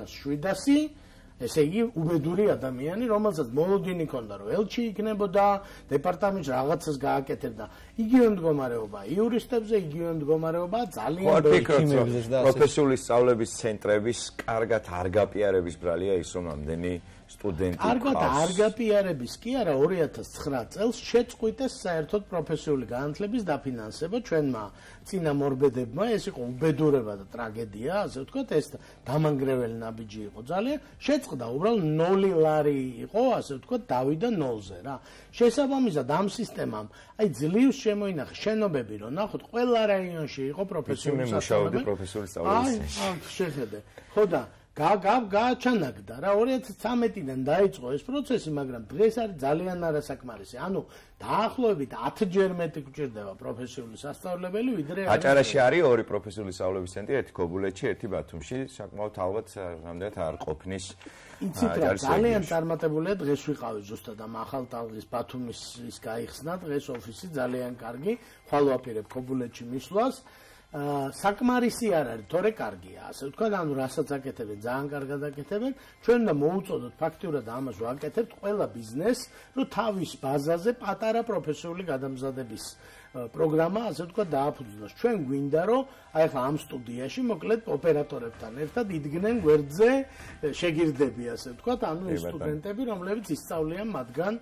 2700 ესე იგი უბედური ადამიანი, რომელსაც მოლოდინი ჰქონდა, რომ ელჩი იქნებოდა, დეპარტამენტში რაღაცას გააკეთებდა. იგივე მდგომარეობა იურისტებზე, იგივე მდგომარეობა ძალიან ბევრი პროფესიული სწავლების ცენტრების კარგად არ გაპიარების ბრალია ის, რომ ამდენი სტუდენტი კარგად არ გაპიარების კი არა 2009 წელს შეწყვიტეს საერთოდ პროფესიული განათლების დაფინანსება ჩვენმა წინამორბედებმა, ეს იყო უბედურება და ტრაგედია, ასე ვთქვათ, ეს დამანგრეველი ნაბიჯი იყო ძალიან, შეწყდა უბრალოდ 0 ლარი იყო, ასე ვთქვათ, დავიდა 0-ზე რა. შესაბამისად ამ სისტემამ აი ძლივს შემოინახა შენობები, რომ ნახოთ, ყველა რაიონში იყო პროფესიული სწავლების. აი, შეხედე. ხო და გააჩანაგდა რა 2013-დან დაიწყო ეს პროცესი, მაგრამ დღეს არის ძალიან არასაკმარისი. ანუ დაახლოებით 10-ჯერ მეტი გვჭირდება პროფესიული სასწავლებელი, ვიდრე აჭარაში არის ორი პროფესიული სწავლების ცენტრი, ერთი ქობულეთში, ერთი ბათუმში, საკმაოდ ალბათ რამდენად არ ყოფნის. იცით რა, ძალიან წარმატებულია დღეს ვიყავი ზუსტად ამ ახალ ტალღის ბათუმის ის გაიხსნა, დღეს ოფისი ძალიან კარგი, ხვალვაპირებ ქობულეთში მისვლას. საკმარისი არ არის, თორე კარგია, ასე ვთქვათ, ანუ რასაც აკეთებენ, ძალიან კარგად აკეთებენ. ჩვენ უნდა მოუწოდოთ ფაქტიურად ამას ვაკეთებთ ყველა ბიზნესს, რომ თავის ბაზაზე პატარა პროფესიული გადამზადების პროგრამა, ასე ვთქვათ, დააფუძნოს. ჩვენ გვინდა, რომ აი ხა ამ სტუდიაში მოკლედ ოპერატორებთან ერთად იდგნენ გვერდზე შეგირდები, ასე ვთქვათ, ანუ ის სტუდენტები, რომლებიც ისწავლიან მათგან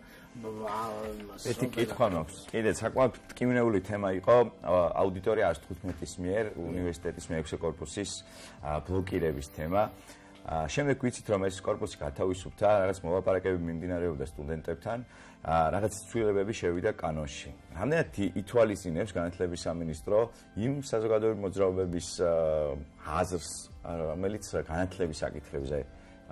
ერთი კითხვა მაქვს. კიდე საკმაოდ ტკივნეული თემა იყო აუდიტორია 115-ის მიერ უნივერსიტეტის მე-6 კორპუსის ბლოკირების თემა. შემდეგ ვიცით რომ ეს კორპუსი გათავისუფლდა, რაღაც მოლაპარაკებები მიმდინარეობდა სტუდენტებთან, რაღაც ცვლილებები შევიდა კანონში. რამდენად ითვალისწინებს განათლების სამინისტრო იმ საზოგადოებრივი მოძრაობების აზრს, რომელიც განათლების საკითხებზე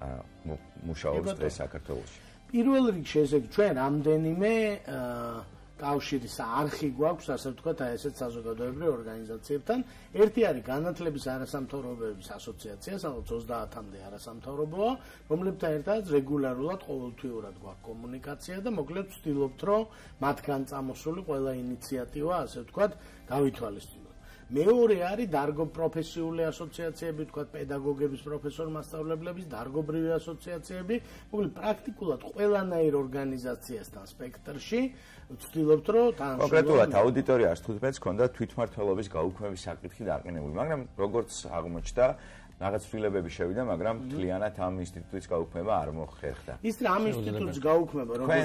მუშაობს დღეს საქართველოში? პირველ რიგში ესე ჩვენ რამდენიმე კავშირის არხი გვაქვს, ასე ვთქვათ, აი ესეთ საზოგადოებრივ ორგანიზაციებთან. ერთი არის განათლების არასამთავრობოების ასოციაცია, სადაც 30-მდე არასამთავრობოა, რომლებთან ერთად რეგულარულად ყოველთვიურად გვაქვს კომუნიკაცია და მოკლედ ვცდილობთ, რომ მათგან წამოსული ყველა ინიციატივა, ასე ვთქვათ, გავითვალისწინოთ. მეორე არის დარგო პროფესიული ასოციაციები, თქვათ პედაგოგების, პროფესორ-მასწავლებლების, დარგობრივი ასოციაციები, მოკლედ პრაქტიკულად ყველანაირ ორგანიზაციასთან სპექტრში ვცდილობთ, რომ თანხმობა კონკრეტულად აუდიტორიას 15-ს ჰქონდა თვითმმართველობის გაუქმების საკითხი დაყენებული, მაგრამ როგორც აღმოჩნდა, რაღაც ცვლილებები შევიდა, მაგრამ მთლიანად ამ ინსტიტუტის გაუქმება არ მოხერხდა. ის რა ამ ინსტიტუტის გაუქმება, როგორც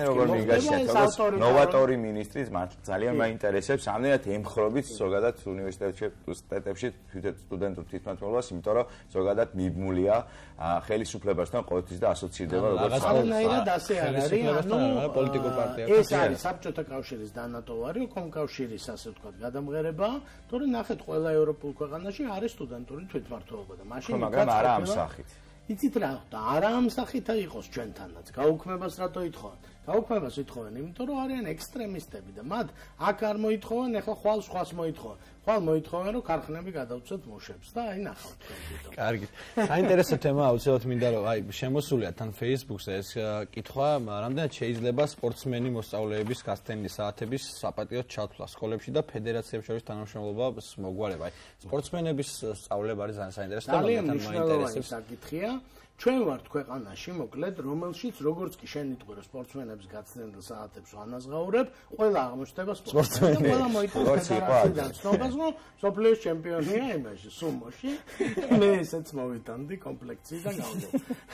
კი ნოვატორი მინისტრის ძალიან მაინტერესებს, ამდენად ემხრობით ზოგადად უნივერსიტეტებში სტუდენტურ თვითმმართველობას, იმიტომ რომ ზოგადად მიბმულია ხელისუფლებასთან ყოველთვის და ასოცირდება როგორც რაღაცნაირად ასე არის, ანუ პოლიტიკურ პარტიას. ეს არის საბჭოთა კავშირის დანატოვარი, კომკავშირის ასე ვთქვათ, გადამღერება, თორე ნახეთ, ყველა ევროპულ ქვეყანაში არის სტუდენტური თვითმმართველობა და მაგრამ არა ამ სახით. იცით რა, და არა ამ სახითა იყოს ჩვენთანაც. გაუქმებას რატო ითხოვენ? გაუქმებას ითხოვენ, იმიტომ რომ არიან ექსტრემისტები და მათ აქ არ მოითხოვენ, ეხლა ხვალ სხვას მოითხოვენ. ხვალ მოითხოვენ, რომ ქარხნები გადავწყვეტ მუშებს და აი ნახავთ თქვენ. კარგი. საინტერესო თემა აუცილებლად მინდა რომ აი შემოსულია თან Facebook-ზე ეს კითხვა, რამდენად შეიძლება სპორტსმენი მოსწავლეების გასცემი საათების საპატიო ჩათვლა სკოლებში და ფედერაციებს შორის თანამშრომლობას მოგვარება. აი სპორტსმენების სწავლება არის ძალიან საინტერესო და ძალიან მაინტერესებს საკითხია. ჩვენ ვართ ქვეყანაში, მოკლედ, რომელშიც როგორც კი შენიტყვი რომ სპორტსმენების გაცნებელ საათებს ვანაზღაურებ, ყველა აღმოჩნდება სპორტსმენი. ყველა მოიტყვის ფედერაციიდან ცნობას, რომ სოფლიოს ჩემპიონია იმაში, სუმოში. მე ესეც მოვიტანდი კომპლექციიდან გავდო.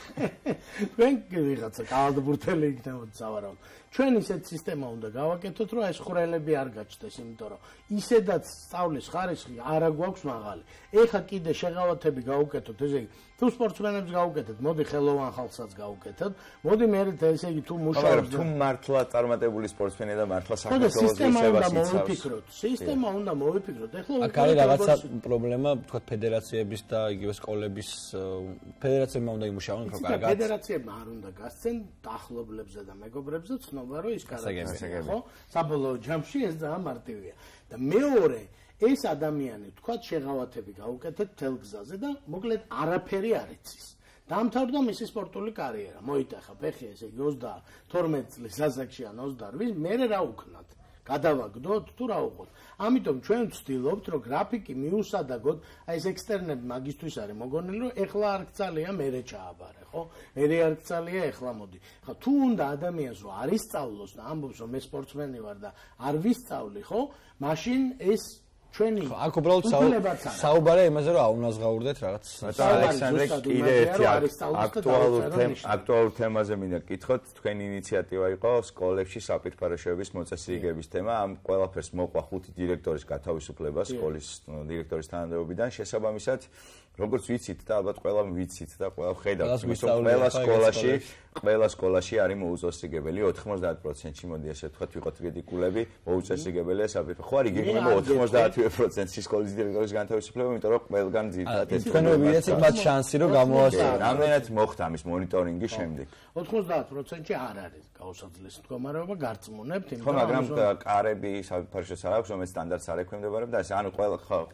თქვენ ვიღაცა კალათბურთელი იქნებოდ სავარაუდოდ. ჩვენ ისეთ სისტემა უნდა გავაკეთოთ, რომ ეს ხვრელები არ გაჩნდეს, იმიტომ რომ ისედაც სწავლის ხარისხი არა გვაქვს მაღალი. ეხა კიდე შეღავათები გავუკეთოთ, ესე იგი, თუ სპორტსმენებს გავუკეთეთ, მოდი ხელოვან ხალხსაც გავუკეთეთ, მოდი მე ესე იგი თუ მუშაობს თუ მართლა წარმატებული სპორტსმენი და მართლა საქართველოს ისევას იცავს. სისტემა უნდა მოვიფიქროთ. ეხლა აქ არის რაღაცა პრობლემა, თქვა ფედერაციების და იგივე სკოლების ფედერაციებმა უნდა იმუშაონ უფრო კარგად. ფედერაციებმა არ უნდა გასცენ დახლობლებზე და მეგობრებზე ცნობა, რომ ის კარგია, ხო? საბოლოო ჯამში ეს ძალიან მარტივია. და მეორე ეს ადამიანი თქვა შეღავათები გაუკეთეთ თელ გზაზე და მოკლედ არაფერი არ იცის. დაამთავრდა მისი სპორტული კარიერა, მოიტახა ფეხი ესე 32 წლის ასაკში ან 28, მერე რა უკნათ? გადავაგდოთ თუ რა უყოთ? ამიტომ ჩვენ ვცდილობთ, რომ გრაფიკი მიუსადაგოთ, აი ეს ექსტერნები მაგისთვის არის მოგონილი, რომ ეხლა არ გწალია, მერე ჩააბარე, ხო? მერე არ გწალია, ეხლა მოდი. ხა თუ უნდა ადამიანს რომ არ ისწავლოს და ამბობს, რომ მე სპორტსმენი ვარ და არ ვისწავლი, ხო? მაშინ ეს ჩვენი აქ უბრალოდ საუბარია იმაზე, რომ აუნაზღაურდეთ რაღაც. ალექსანდრე კიდე ერთი აქტუალურ თემაზე მინდა გკითხოთ, თქვენი ინიციატივა იყო სკოლებში საპირფარეშოების მოწესრიგების თემა. ამ ყველაფერს მოყვა 5 დირექტორის გათავისუფლება სკოლის დირექტორის თანამდებობიდან. შესაბამისად, როგორც ვიცით და ალბათ ყველა ვიცით და ყველა ხედავთ, ყველა სკოლაში არის მოუწესრიგებელი 90%-ში, მოდი ასე ვთქვათ, ვიყოთ კრიტიკულები, მოუწესრიგებელია საპირფარეშო. ხო არის გეგმება 90%-ში სკოლის დირექტორის განთავისუფლება, იმიტომ რომ ყველგან ძირითადად ეს თქვენ ვიღაცით მათ შანსი რომ გამოასწოროთ. რამდენად მოხდა ამის მონიტორინგის შემდეგ? 90%-ში არ არის გაუსაძლესი მდგომარეობა, გარწმუნებთ, იმიტომ რომ მაგრამ კარები საპირფარეშოს არ აქვს, რომელიც სტანდარტს არ ექვემდებარება და ეს ანუ ყველა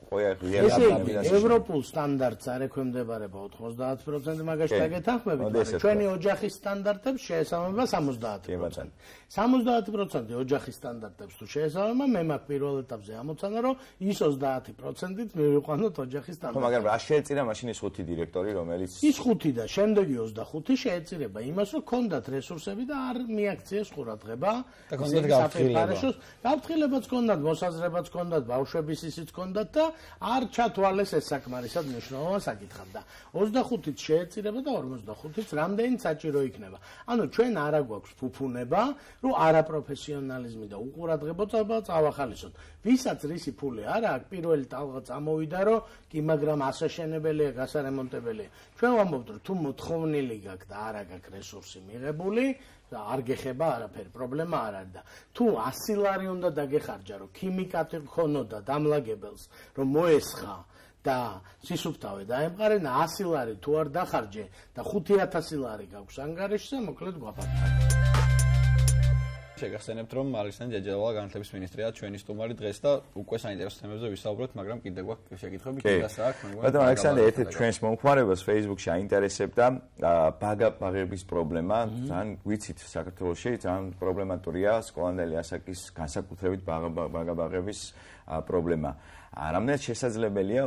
ევროპულ სტანდარტს არ ექვემდებარება 90%, მაგაში დაგეთანხმებით, ჩვენი ოჯახის სტანდარტებს შეესაბამება 70%. 70% ოჯახის სტანდარტებს თუ შეესაბამება, მე მაგ პირველ ეტაპზე ამოცანა, რომ ის 30%-ით მივიყვანოთ ოჯახის სტანდარტებს. ხო, მაგრამ რა შეეწირა მაშინ ის 5 დირექტორი, რომელიც ის 5 და შემდეგი 25 შეეწირება იმას, რომ ქონდათ რესურსები და არ მიაქციეს ყურადღება და ქონდათ გაფრთხილება. გაფრთხილებაც ქონდათ, მოსაზრებაც ქონდათ, ბავშვების ისიც ქონდათ და არ ჩათვალეს ეს საკმარისად მნიშვნელოვანი საკითხად და 25-ით შეეწირება და 45-ით რამდენი საჭირო იქნება. ანუ ჩვენ არა გვაქვს ფუფუნება, რომ არაპროფესიონალიზმი და უყურადღებოება წავახალისოთ. ვისაც რისი ფული არა აქვს, პირველი ტალღა წამოვიდა, რომ კი მაგრამ ასაშენებელია, გასარემონტებელია. ჩვენ ვამბობთ, რომ თუ მოთხოვნილი გაქვს და არა გაქვს რესურსი მიღებული და არ გეხება არაფერი, პრობლემა არ არის და თუ 100 ლარი უნდა დაგეხარჯა, რომ ქიმიკატი გქონოდა დამლაგებელს, რომ მოესხა და სისუფთავე დაემყარენა 100 ლარი თუ არ დახარჯე და 5000 ლარი გაქვს ანგარიშზე, მოკლედ გვაფარდა. შეგახსენებთ, რომ ალექსანდრე ჯეჯელავა განათლების მინისტრია ჩვენი სტუმარი დღეს და უკვე საინტერესო თემებზე ვისაუბროთ, მაგრამ კიდევ გვაქვს შეკითხვები კიდას აქვს. ბატონო ალექსანდრე, ერთ-ერთ ჩვენს მომხმარებელს Facebook-ში აინტერესებდა ბაგების პრობლემა. ძალიან ვიცით, საქართველოში ძალიან პრობლემატურია სკოლამდელი ასაკის განსაკუთრებით ბაგების პრობლემა. რამდენად შესაძლებელია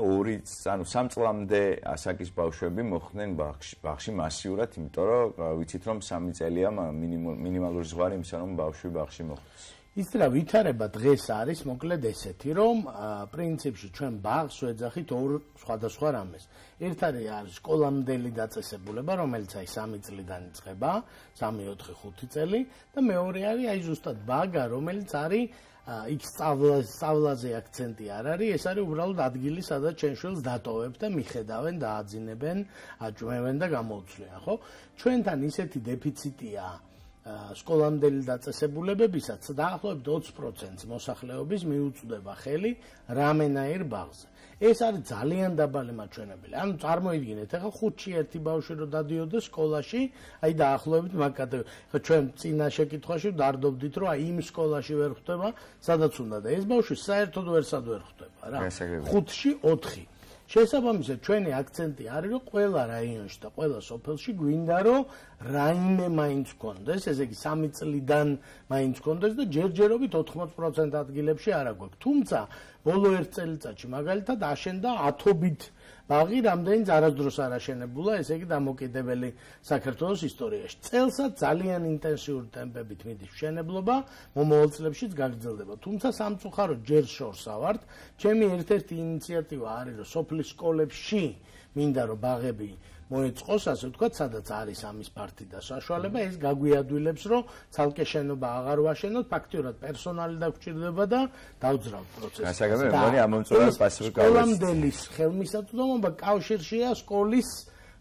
3 წლამდე ასაკის ბავშვები მოხვდნენ ბაღში მასიურად, იმიტომ რომ ვიცით რომ 3 წელია მინიმალური ზღვარი იმისა რომ ბავშვი ბაღში მოხვდეს. ის რა ვითარება დღეს არის მოკლედ ესეთი, რომ პრინციპში ჩვენ ბაღს ვეძახით ორ სხვადასხვა რამეს. ერთ არის სკოლამდელი დაწესებულება, რომელიც აი 3 წლიდან იწყება, 3, 4, 5 წელი და მეორე არის აი ზუსტად ბაგა, რომელიც არის იქ სწავლაზე აქცენტი არ არის, ეს არის უბრალოდ ადგილი, სადაც ჩვენ შვილს დატოვებ და მიხედავენ, დააძინებენ, აჭმევენ და გამოუცვლიან, ხო? ჩვენთან ისეთი დეფიციტია სკოლამდელი დაწესებულებებისაც დაახლოებით 20% მოსახლეობის მიუწვდება ხელი რამენაირ ბაღზე. ეს არის ძალიან დაბალი მაჩვენებელი. ანუ წარმოიდგინეთ, ახლა 5-ში ერთი ბავშვი რო დადიოდეს სკოლაში, აი დაახლოებით მაგათ ხა ჩვენ წინა შეკითხვაში ვდარდობდით, რომ აი იმ სკოლაში ვერ ხვდება, სადაც უნდა და ეს ბავშვი საერთოდ ვერსად ვერ ხვდება რა. 5-ში 4. შესაბამისად, ჩვენი აქცენტი არის, რომ ყველა რაიონში და ყველა სოფელში გვინდა, რომ რაიმე მაინც გქონდეს, ესე იგი 3 წლიდან მაინც გქონდეს და ჯერჯერობით 80% ადგილებში არა გვაქვს. თუმცა ბოლო 1 წელიწადში მაგალითად აშენდა 10-ობით ბაღი, რამდენიც არასდროს არ აშენებულა, ესე იგი დამოკიდებელი საქართველოს ისტორიაში. წელსაც ძალიან ინტენსიური ტემპებით მიდის მშენებლობა, მომავალ წლებშიც გაგრძელდება. თუმცა სამწუხაროდ ჯერ შორსა ვართ. ჩემი ერთ-ერთი ინიციატივა არის, რომ სოფლის სკოლებში მინდა რომ ბაღები მოეწყოს, ასე ვთქვათ, სადაც არის ამის ფართი და საშუალება, ეს გაგვიადვილებს, რომ ცალკე შენობა აღარ ვაშენოთ, ფაქტიურად პერსონალი დაგჭირდება და დავძრავთ პროცესს. გასაგებია, მგონი ამ მომწვევას პასუხი გავეს. სკოლამდელის ხელმისაწვდომობა კავშირშია სკოლის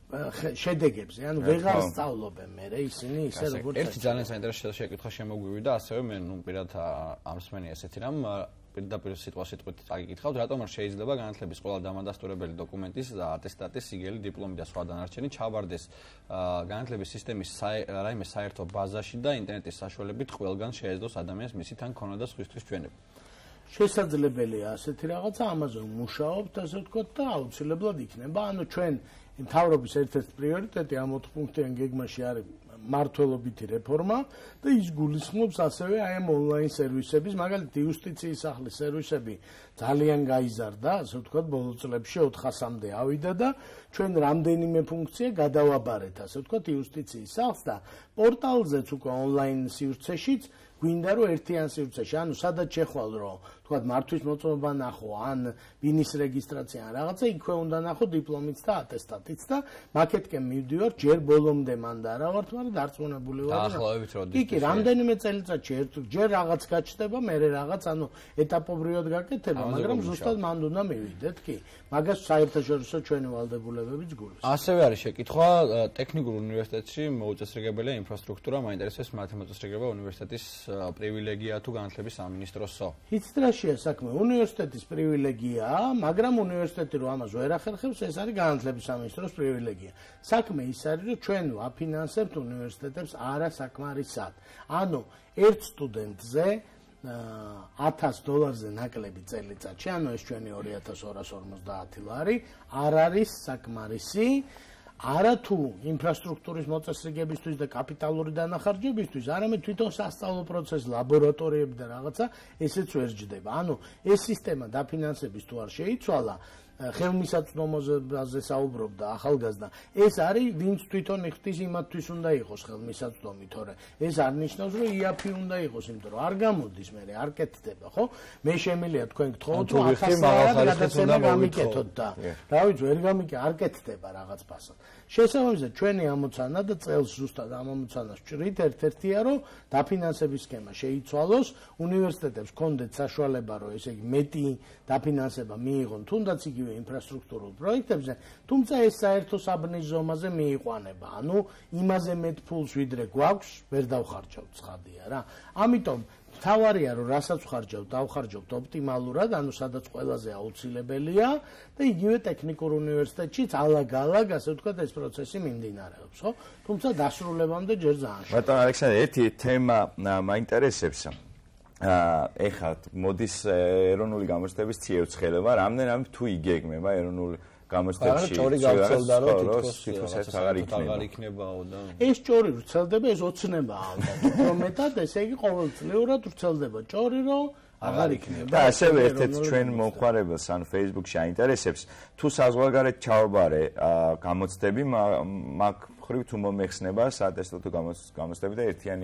შედეგებზე, ანუ ვეღარ სწავლობენ მე ისინი ისე როგორც ერთი ძალიან საინტერესო შეკითხვა შემოგვივიდა, ასევე მე პირადად ამსმენი ესეთი რამ პირდაპირ სიტყვით წაგიკითხავთ, რატომ არ შეიძლება განათლების ყველა დამადასტურებელი დოკუმენტის ატესტატის, სიგელი, დიპლომი და სხვა დანარჩენი ჩავარდეს განათლების სისტემის რაიმე საერთო ბაზაში და ინტერნეტის საშუალებით ყველგან შეეძლოს ადამიანს მისი თან ქონა და სხვისთვის ჩვენება. შესაძლებელია ასეთი რაღაცა, ამაზე ვმუშაობთ, ასე ვთქვათ და აუცილებლად იქნება. ანუ ჩვენ მთავრობის ერთ-ერთი პრიორიტეტი ამ 4 პუნქტიან გეგმაში არის მართლობითი რეფორმა და ის გულისხმობს ასევე აი ამ ონლაინ სერვისების, მაგალითად იუსტიციის სახლის სერვისები ძალიან გაიზარდა, ასე ვთქვათ, ბოლო წლებში 400-მდე ავიდა და ჩვენ რამდენიმე ფუნქცია გადავაბარეთ, ასე ვთქვათ, იუსტიციის სახლს და პორტალზეც უკვე ონლაინ სივრცეშიც გვინდა რომ ერთიან სივრცეში, ანუ სადაც შეხვალ რომ თქვათ მართვის მოწმობა ნახო, ან ბინის რეგისტრაცია ან რაღაცა, იქვე უნდა ნახო დიპლომიც და ატესტატიც და მაკეთკენ მივდივარ, ჯერ ბოლომდე მან და არა ვართ, მაგრამ დარწმუნებული ვარ. დაახლოებით როდის. კი, რამდენიმე წელიწადში ჯერ რაღაც გაჩნდება, მერე რაღაც, ანუ ეტაპობრივად გაკეთება, მაგრამ ზუსტად მანდ უნდა მივიდეთ, კი. მაგას საერთაშორისო ჩვენი ვალდებულებებიც გულისხმობს. ასევე არის შეკითხვა, ტექნიკურ უნივერსიტეტში მოუწესრიგებელია ინფრასტრუქტურა, მაინტერესებს მათი მოწესრიგება უნივერსიტეტის პრივილეგია თუ განათლების სამინისტროსო. იცით რა შეა საქმე, უნივერსიტეტის პრივილეგიაა, მაგრამ უნივერსიტეტი რომ ამას ვერ ახერხებს, ეს არის განათლების სამინისტროს პრივილეგია. საქმე ის არის, რომ ჩვენ ვაფინანსებთ უნივერსიტეტებს არასაკმარისად. ანუ ერთ სტუდენტზე $1000 ნაკლები წელიწადში, ანუ ეს ჩვენი 2250 ლარი, არ არის საკმარისი. არა თუ ინფრასტრუქტურის მოწესრიგებისთვის და კაპიტალური დანახარჯებისთვის, არამედ თვითონ სასწავლო პროცესი, ლაბორატორიები და რაღაცა ესეც ვერ ჯდება. ანუ ეს სისტემა დაფინანსების თუ არ შეიცვალა, ხელმისაწვდომოზე საუბრობდა ახალგაზრდა. ეს არის ვინც თვითონ იხდის, იმათთვის უნდა იყოს ხელმისაწვდომი, თორე ეს არ ნიშნავს, რომ იაფი უნდა იყოს, იმიტომ რომ არ გამოდის მე, არ კეთდება, ხო? მე შემიძლია თქვენ გთხოვოთ, რომ 1000 გადაცემა გამიკეთოთ და რა ვიცი, ვერ გამიკეთე, არ კეთდება რაღაც ფასად. შესაბამისად, ჩვენი ამოცანა და წელს ზუსტად ამ ამოცანას ვჭრით, ერთ-ერთია, რომ დაფინანსების სქემა შეიცვალოს, უნივერსიტეტებს ჰქონდეთ საშუალება, რომ ესე იგი მეტი დაფინანსება მიიღონ, თუნდაც იგივე იგივე ინფრასტრუქტურულ პროექტებზე, თუმცა ეს საერთო საბნის ზომაზე მიიყვანება. ანუ იმაზე მეტ ფულს ვიდრე გვაქვს, ვერ დავხარჯავთ, ცხადია რა. ამიტომ თავარია რომ რასაც ვხარჯავთ, დავხარჯავთ ოპტიმალურად, ანუ სადაც ყველაზე აუცილებელია და იგივე ტექნიკურ უნივერსიტეტშიც ალაგ-ალაგ, ასე ვთქვათ, ეს პროცესი მიმდინარეობს, ხო? თუმცა დასრულებამდე ჯერ ძალიან შორს. ბატონ ალექსანდრე, ერთი თემა მაინტერესებს. ეხლა მოდის ეროვნული გამოცდების ციევცხელება, რამდენად თუ იგეგმება ეროვნული გამოცდებში ჭორი გავრცელდა რომ თითქოს ეს აღარ იქნებაო და ეს ჭორი ვრცელდება, ეს ოცნებაა ალბათ. უფრო მეტად ესე იგი ყოველწლიურად ვრცელდება ჭორი რომ აღარ იქნება. და ასევე ერთ-ერთ ჩვენ მომხმარებელს ან Facebook-ში აინტერესებს, თუ საზღვარგარეთ ჩაობარე გამოცდები მაგ მხრივ თუ მომეხსნება საატესტატო გამოცდები და ერთიანი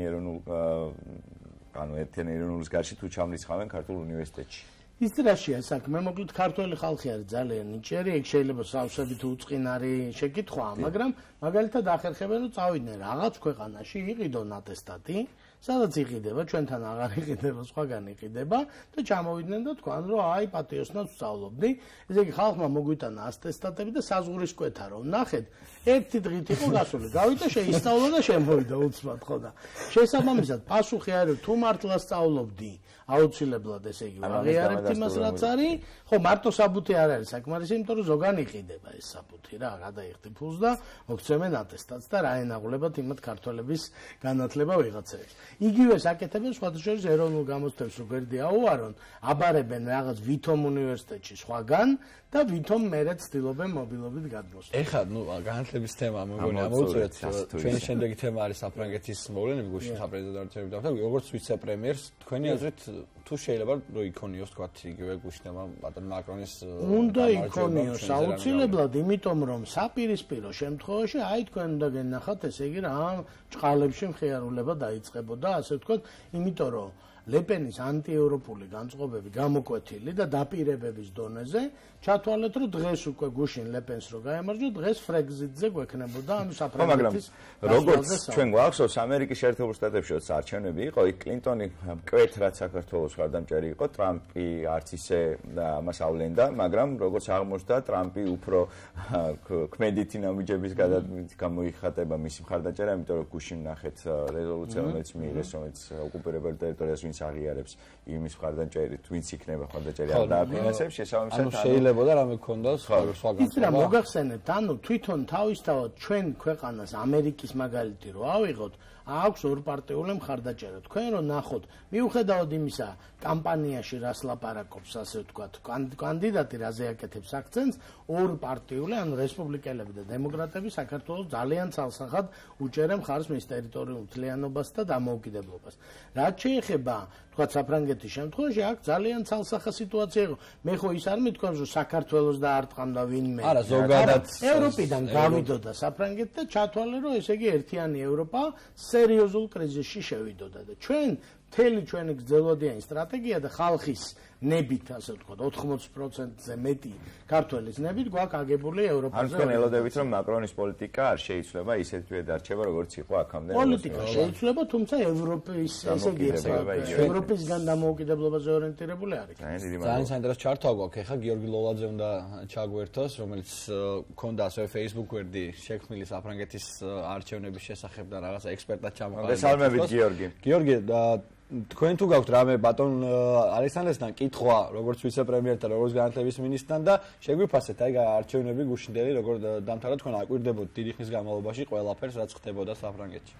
ეროვნულის გარშე თუ ჩამრიცხავენ ქართულ უნივერსიტეტში. ის რაშია საქმე, მოკლედ ქართველი ხალხი არის ძალიან ნიჭიერი, ეგ შეიძლება სავსებით უწყინარი შეკითხვაა, მაგრამ მაგალითად ახერხებენ რომ წავიდნენ რაღაც ქვეყანაში, იყიდონ ატესტატი, სადაც იყიდება, ჩვენთან აღარ იყიდება, სხვაგან იყიდება და ჩამოვიდნენ და თქვან რომ აი პატიოსნად ვსწავლობდი, ესე იგი ხალხმა მოგვიტანა ატესტატები და საზღურისკვეთა რომ ნახეთ, ერთი დღით იყო გასული, გავიდა შეისწავლა და შემოვიდა უცბად ხო და შესაბამისად პასუხი არის თუ მართლა სწავლობდი აუცილებლად ესე იგი აღიარებთ იმას რაც არის, ხო მარტო საბუთი არ არის საკმარისი, იმიტომ რომ ზოგან იყიდება ეს საბუთი რა, გადაიხდი ფულს და მოგცემენ ატესტატს და რა ენაღლებათ იმათ ქართველების განათლება ვიღაცებს. იგივე საკეთებენ სხვათა შორის ეროვნულ გამოცდებს რო გვერდი აუარონ, აბარებენ რაღაც ვითომ უნივერსიტეტში სხვაგან და ვითომ მერე ცდილობენ მობილობით გადმოსვლა. ეხლა ნუ განათლების თემა მეგონი ამოვწიოთ, ჩვენი შემდეგი თემა არის საფრანგეთის მოვლენები გუშინ საპრეზიდენტო არჩევნებიდან და როგორც ვიცე-პრემიერს თქვენი აზრით თუ შეიძლება რომ იქონიოს თქვა იგივე გუშინმა ბატონ მაკრონის უნდა იქონიოს აუცილებლად, იმიტომ რომ საპირისპირო შემთხვევაში აი თქვენ უნდა გენახათ ესე იგი რა ჭყალებში მხიარულება დაიწყებოდა, ასე ვთქვათ, იმიტომ რომ ლეპენის ანტიევროპული განწყობები გამოკვეთილი და დაპირებების დონეზე ჩათვალეთ რომ დღეს უკვე გუშინ ლეპენს რო გაემარჯვა, დღეს ფრეგზიტზე გვექნებოდა ანუ საფრანგეთის როგორც ჩვენ გვახსოვს ამერიკის შეერთებულ შტატებშიც არჩევნები იყო, იქ კლინტონი მკვეთრად საქართველოს ხარდამჭერი იყო, ტრამპი არც ისე ამას ავლენდა, მაგრამ როგორც აღმოჩნდა, ტრამპი უფრო ქმედითი ნამიჯების გამოიხატება მისი მხარდაჭერა, იმიტომ რომ გუშინ ნახეთ რეზოლუცია, რომელიც მიიღეს, რომელიც ოკუპირებულ ტერიტორიას ვინც აღიარებს იმის მხარდაჭერით, ვინც იქნება მხარდაჭერი არ დააფინანსებს, შესაბამისად შეიძლება და რამე გქონდას სხვა განწყობა. ის რა მოგახსენებთ, ანუ თვითონ თავისთავად ჩვენ ქვეყანას ამერიკის მაგალითი რო ავიღოთ, აქვს ორპარტიული მხარდაჭერა. თქვენ რო ნახოთ, მიუხედავად იმისა, კამპანიაში რას ლაპარაკობს, ასე ვთქვათ, კანდიდატი რაზე აკეთებს აქცენტს, ორპარტიული, ანუ რესპუბლიკელები და დემოკრატები საქართველოს ძალიან ცალსახად უჭერენ მხარს მის ტერიტორიულ მთლიანობას და დამოუკიდებლობას. რაც შეეხება თქვა საფრანგეთის შემთხვევაში, აქ ძალიან ცალსახა სიტუაცია იყო. მე ხო ის არ მითქვამს, რომ საქართველოს დაარტყამდა ვინმე. არა, ზოგადად ევროპიდან გავიდოდა საფრანგეთი და ჩათვალე, რომ ესე იგი ერთიანი ევროპა სერიოზულ კრიზისში შევიდოდა და ჩვენ მთელი ჩვენი გრძელვადიანი სტრატეგია და ხალხის ნებით, ასე ვთქვათ, 80%-ზე მეტი ქართველის ნებით გვაქვს აგებული ევროპაზე. არ თქვენ ელოდებით, რომ მაკრონის პოლიტიკა არ შეიცვლება ისეთვე დარჩება, როგორც იყო აქამდე. პოლიტიკა შეიცვლება, თუმცა ევროპის, ესე იგი, ევროპისგან დამოუკიდებლობაზე ორიენტირებული არის. ძალიან საინტერესო ჩართვა გვაქვს. ეხლა გიორგი ლოლაძე უნდა ჩაგვერთოს, რომელიც ქონდა ასევე Facebook გვერდი შექმნილი საფრანგეთის არჩევნების შესახებ და რაღაცა ექსპერტად ჩამოყალიბდა. მოგესალმებით გიორგი. გიორგი, თქვენ თუ გაქვთ რამე ბატონ ალექსანდრესთან კითხვა, როგორც ვიცე-პრემიერთან, როგორც განათლების მინისტრთან და შეგვიფასეთ, აი არჩევნები გუშინდელი როგორ დამთავრდა, თქვენ აკვირდებოდ დიდი ხნის განმავლობაში ყველაფერს, რაც ხდებოდა საფრანგეთში.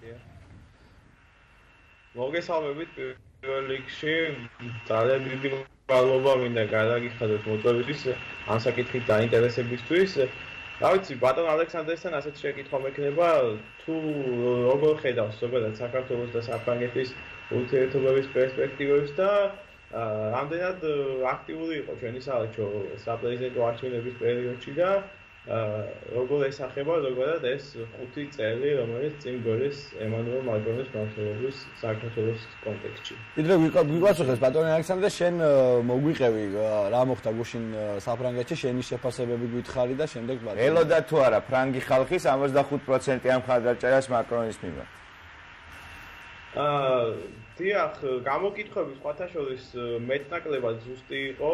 მოგესალმებით პირველ რიგში, ძალიან დიდი მადლობა მინდა გადაგიხადოთ მოწვევის ამ საკითხით დაინტერესებისთვის. რა ვიცი, ბატონ ალექსანდრესთან ასეთ შეკითხვა მექნება, თუ როგორ ხედავს ზოგადად საქართველოს და საფრანგეთის ურთიერთობების პერსპექტივებს და რამდენად აქტიური იყო ჩვენი საელჩო საპრეზიდენტო არჩევნების პერიოდში და როგორ ესახება ზოგადად ეს 5 წელი, რომელიც წინ გვერდის ემანუელ მაკრონის მმართველობის საქართველოს კონტექსტში. ვიდრე გვიგვასწრებს ბატონი ალექსანდრე, შენ მოგვიყევი რა მოხდა გუშინ საფრანგეთში, შენი შეფასებები გითხარი და შემდეგ ბატონი. ელოდა თუ არა ფრანგი ხალხის 65%-იან მხარდაჭერას მაკრონის მიმართ. დიახ, გამოკითხვები სხვათა შორის მეტნაკლებად ზუსტი იყო,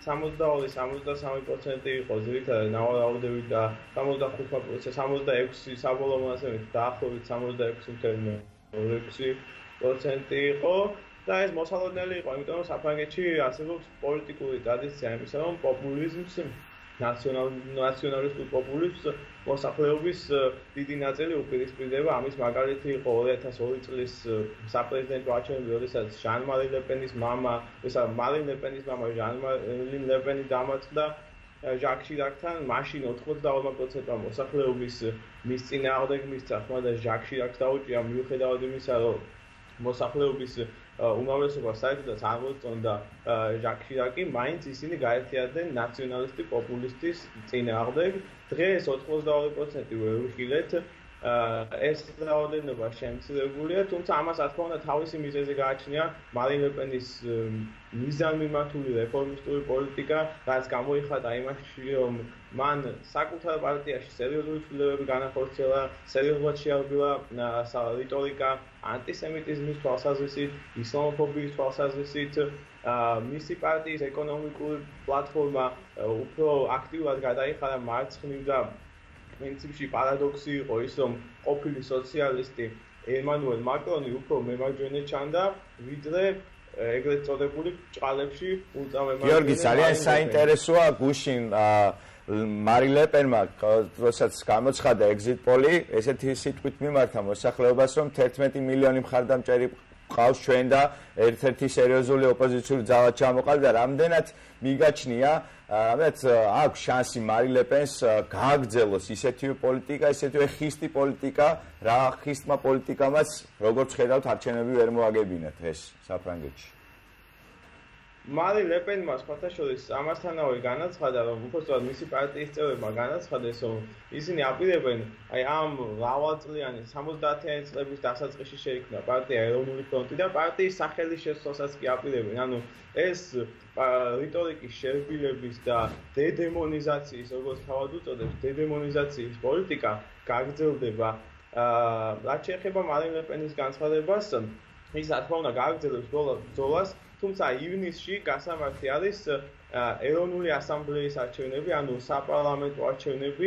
62-63% იყო ძირითადად ნავარაუდებით და 65% საბოლოო მონაცემით დაახლოებით 66.6% იყო და ეს მოსალოდნელი იყო, იმიტომ რომ საფრანგეთში არსებობს პოლიტიკური ტრადიცია იმისა, რომ პოპულიზმს ნაციონალისტურ პოპულიზმს მოსახლეობის დიდი ნაწილი უპირისპირდება. ამის მაგალითი იყო 2002 წლის საპრეზიდენტო არჩევნები, როდესაც ჟან-მარი ლე პენის მამა, მარინ ლე პენის მამა ჟან-მარი ლე პენი დამარცხდა ჟაკ შირაკთან, მაშინ 82% მოსახლეობის მის წინააღმდეგ მისცა ხმა და ჟაკ შირაკს დაუჭია მიუხედავად იმისა, რომ მოსახლეობის უმრავლესობა საერთოდაც არ მოწონდა ჟაკ შირაკი, მაინც ისინი გაერთიანდნენ ნაციონალისტი პოპულისტის წინააღმდეგ. დღეს 82% ვერუხილეთ ეს რაოდენობა შემცირებულია, თუმცა ამას რა თქმა უნდა თავისი მიზეზი გააჩნია მარინ ლე პენის მიზანმიმართული რეფორმისტული პოლიტიკა, რაც გამოიხატა იმაში, რომ მან საკუთარ პარტიაში სერიოზული ცვლილებები განახორციელა, სერიოზულად შეარბილა რიტორიკა ანტისემიტიზმის თვალსაზრისით, ისლამოფობიის თვალსაზრისით, მისი პარტიის ეკონომიკური პლატფორმა უფრო აქტიურად გადაიხარა მარცხნივ და პრინციპში პარადოქსი იყო ის, რომ ყოფილი სოციალისტი ემანუელ მაკრონი უფრო მემარჯვენე ჩანდა, ვიდრე ეგრეთ წოდებული ჭყალებში ულტრამემარჯვენე. გიორგი, ძალიან საინტერესოა გუშინ მარი ლე პენმა, როდესაც გამოცხადა exit poll-ი, ესეთი სიტყვით მიმართა მოსახლეობას, რომ 11 მილიონი მხარდამჭერი ყავს ჩვენ და ერთ-ერთი სერიოზული ოპოზიციური ძალა ჩამოყალიბდა და რამდენად მიგაჩნია, რამდენად აქვს შანსი მარი ლე პენს გააგრძელოს ისეთივე პოლიტიკა, ისეთივე ხისტი პოლიტიკა, რა ხისტმა პოლიტიკამაც, როგორც ხედავთ, არჩევნები ვერ მოაგებინათ ეს საფრანგეთში. მარი ლე პენმა სხვათა შორის ამასთანავე განაცხადა, რომ უბრალოდ მისი პარტიის წევრებმა განაცხადეს, რომ ისინი აპირებენ ამ მრავალწლიანი 70-იანი წლების დასაწყისში შეიქმნა პარტია ეროვნული ფრონტი და პარტიის სახელის შესვლასაც კი აპირებენ. ანუ ეს რიტორიკის შერბილების და დედემონიზაციის, როგორც თავად უწოდებს, დედემონიზაციის პოლიტიკა გაგრძელდება. რაც შეეხება მარი ლე პენის განცხადებას, ის რა თქმა უნდა გააგრძელებს ბრძოლას, თუმცა ივნისში გასამართი არის ეროვნული ასამბლეის არჩევნები, ანუ საპარლამენტო არჩევნები,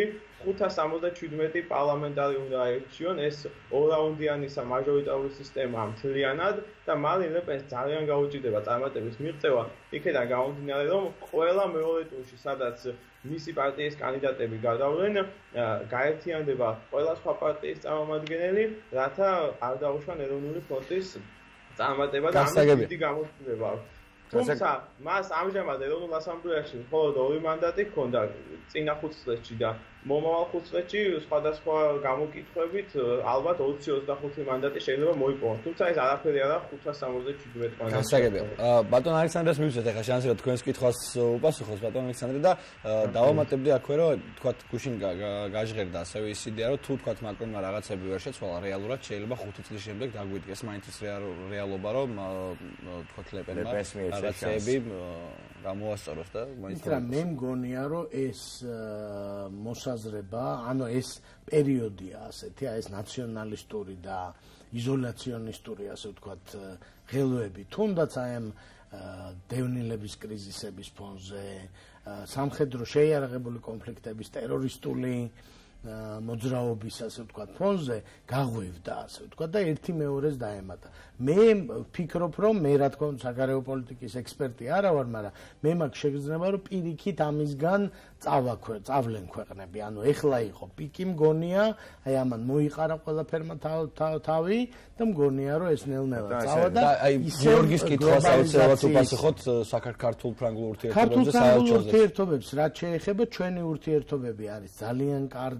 577 პარლამენტარი უნდა აირჩიონ, ეს ორაუნდიანი მაჟორიტარული სისტემა მთლიანად და მარი ლე პენს ძალიან გაუჭირდება წარმატების მიღწევა, იქედან გამომდინარე, რომ ყველა მეორე ტურში, სადაც მისი პარტიის კანდიდატები გადავლენ, გაერთიანდება ყველა სხვა პარტიის წარმომადგენელი, რათა არ დაუშვან ეროვნული ფრონტის წარმატება და ამის დიდი გამოცდილება აქვს. თუმცა მას ამჟამად ეროვნულ ასამბლეაში მხოლოდ 2 მანდატი ჰქონდა წინა 5 წლებში და მომავალ 5 წლებში სხვადასხვა გამოკითხვებით ალბათ 20-25 მანდატი შეიძლება მოიპოვოს. თუმცა ეს არაფერი არა 577 მანდატი. გასაგებია. ბატონ ალექსანდრეს მივცეთ ახლა შანსი რომ თქვენს კითხვას უპასუხოს ბატონ ალექსანდრე და დავამატებდი აქვე რომ თქვა გუშინ გაჟღერდა ასევე ის იდეა რომ თუ თქვა მაკრონმა რაღაცები ვერ შეცვალა რეალურად შეიძლება 5 წლის შემდეგ დაგვიდგეს მაინც ის რეალობა რომ თქვა ლე პენმა რაღაცები გამოასწოროს და მაინც მე მგონია რომ ეს მოსაზრება, ანუ ეს პერიოდია ასეთი, ეს ნაციონალისტური და იზოლაციონისტური, ასე ვთქვათ, ღელვები, თუნდაც აი ამ დევნილების კრიზისების ფონზე, სამხედრო შეიარაღებული კონფლიქტების, ტერორისტული მოძრაობის, ასე ვთქვათ, ფონზე გაღვივდა, ასე ვთქვათ და ერთი მეორეს დაემატა. მე ვფიქრობ, რომ მე რა თქმა უნდა საგარეო პოლიტიკის ექსპერტი არა ვარ, მაგრამ მე მაქვს შეგრძნება, რომ პირიქით ამისგან წავლენ ქვეყნები. ანუ ეხლა იყო პიკი მგონია, აი ამან მოიყარა ყველაფერმა თავი და მგონია, რომ ეს ნელ-ნელა წავა და აი გიორგის კითხვას აუცილებლად უპასუხოთ საქართველო-ფრანგულ ურთიერთობებზე საერთოდ. საქართველო ურთიერთობებს რაც შეეხება, ჩვენი ურთიერთობები არის ძალიან კარგ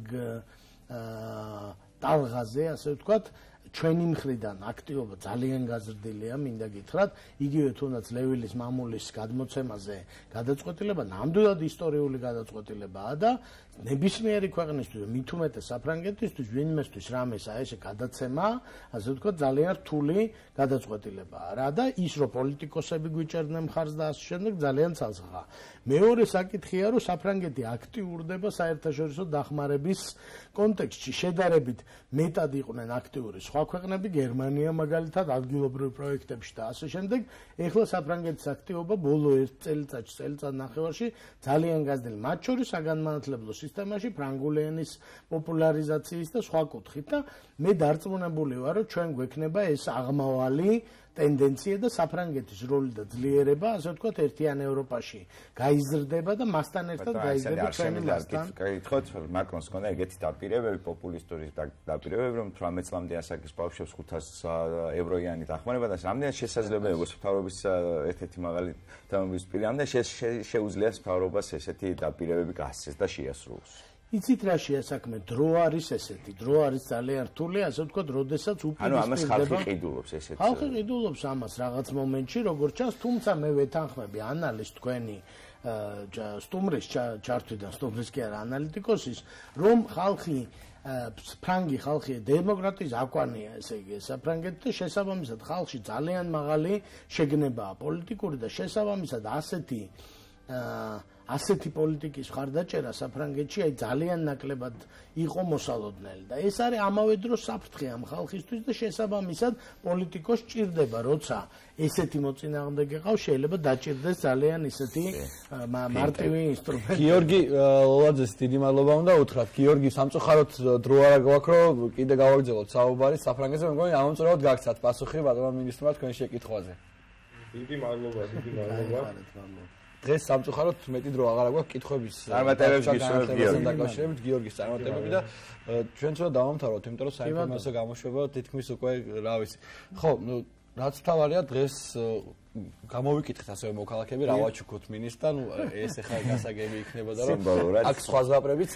ტალღაზე, ასე ვთქვათ, ჩვენი მხრიდან აქტივობა ძალიან გაზრდილია, მინდა გითხრათ, იგივე თუნდაც ლევილის მამულის გადმოცემაზე გადაწყვეტილება ნამდვილად ისტორიული გადაწყვეტილებაა და ნებისმიერი ქვეყნისთვის, მით უმეტეს საფრანგეთისთვის, ვინმესთვის რამესა ესე გადაცემა, ასე ვთქვათ, ძალიან რთული გადაწყვეტილებაა რა და ის რომ პოლიტიკოსები გვიჭერდნენ მხარს და ასე შემდეგ ძალიან ცალსახაა. მეორე საკითხია, რომ საფრანგეთი აქტიურდება საერთაშორისო დახმარების კონტექსტში, შედარებით მეტად იყვნენ აქტიური სხვა ქვეყნები, გერმანია მაგალითად ადგილობრივ პროექტებში და ასე შემდეგ. ეხლა საფრანგეთის აქტივობა ბოლო 1 წელიწად-ნახევარში ძალიან გაზრდილი, მათ შორის საგანმანათლებლო სისტემაში ფრანგული ენის პოპულარიზაციის და სხვა კუთხით და მე დარწმუნებული ვარ, რომ ჩვენ გვექნება ეს აღმავალი ტენდენცია და საფრანგეთის როლი და ძლიერება, ასე ვთქვათ, ერთიან ევროპაში გაიზრდება და მასთან ერთად გაიზრდება ჩვენი მასთან. კითხოთ, მაკრონს ქონდა ეგეთი დაპირებები, პოპულისტური დაპირებები, რომ 18 წლამდე ასაკის ბავშვებს 500 ევროიანი დახმარება და რამდენად შესაძლებელია როგორც მთავრობის ერთ-ერთი მაღალი დამოუკიდებელი ამდენ შეუძლია მთავრობას ესეთი დაპირებები გასცეს და შეასრულოს. იცით რა შეასაქმე, დრო არის ესეთი, დრო არის ძალიან რთული, ასე ვთქვათ, როდესაც ანუ ამას ხალხი ყიდულობს ესეთ. ხალხი ყიდულობს ამას რაღაც მომენტში, როგორც ჩანს, თუმცა მე ვეთანხმები ანალიზ თქვენი სტუმრის ჩართვიდან, სტუმრის კი არა ანალიტიკოსის, რომ ხალხი ფრანგი ხალხი დემოკრატიის აკვანია, ესე იგი, საფრანგეთი და შესაბამისად ხალხში ძალიან მაღალი შეგნებაა პოლიტიკური და შესაბამისად ასეთი პოლიტიკის მხარდაჭერა საფრანგეთში აი ძალიან ნაკლებად იყო მოსალოდნელი და ეს არის ამავე დროს საფრთხე ამ ხალხისთვის და შესაბამისად პოლიტიკოს ჭირდება, როცა ესეთი მოწინააღმდეგე ყავს, შეიძლება დაჭირდეს ძალიან ისეთი მარტივი ინსტრუმენტი. გიორგი ლოლაძეს დიდი მადლობა უნდა უთხრათ. გიორგი, სამწუხაროდ დრო არა გვაქვს, რომ კიდე გავაგრძელოთ საუბარი საფრანგეთზე, მე მგონი ამომწურავად გაგცათ პასუხი ბატონო მინისტრმა თქვენ შეკითხვაზე. დიდი მადლობა, დიდი მადლობა. დღეს სამწუხაროდ მეტი დრო აღარ აქვს კითხვების დაკავშირებით გიორგის წარმატებები და ჩვენც უნდა დავამთავროთ, იმიტომ რომ საინფორმაციო გამოშვება თითქმის უკვე რა ვიცი. ხო, რაც თავარია დღეს გამოვიკითხეთ ასევე მოქალაქეები, რა ვაჩუქოთ მინისტრთან, ეს ახლა გასაგები იქნებოდა რომ აქ სხვა ზღაპრებიც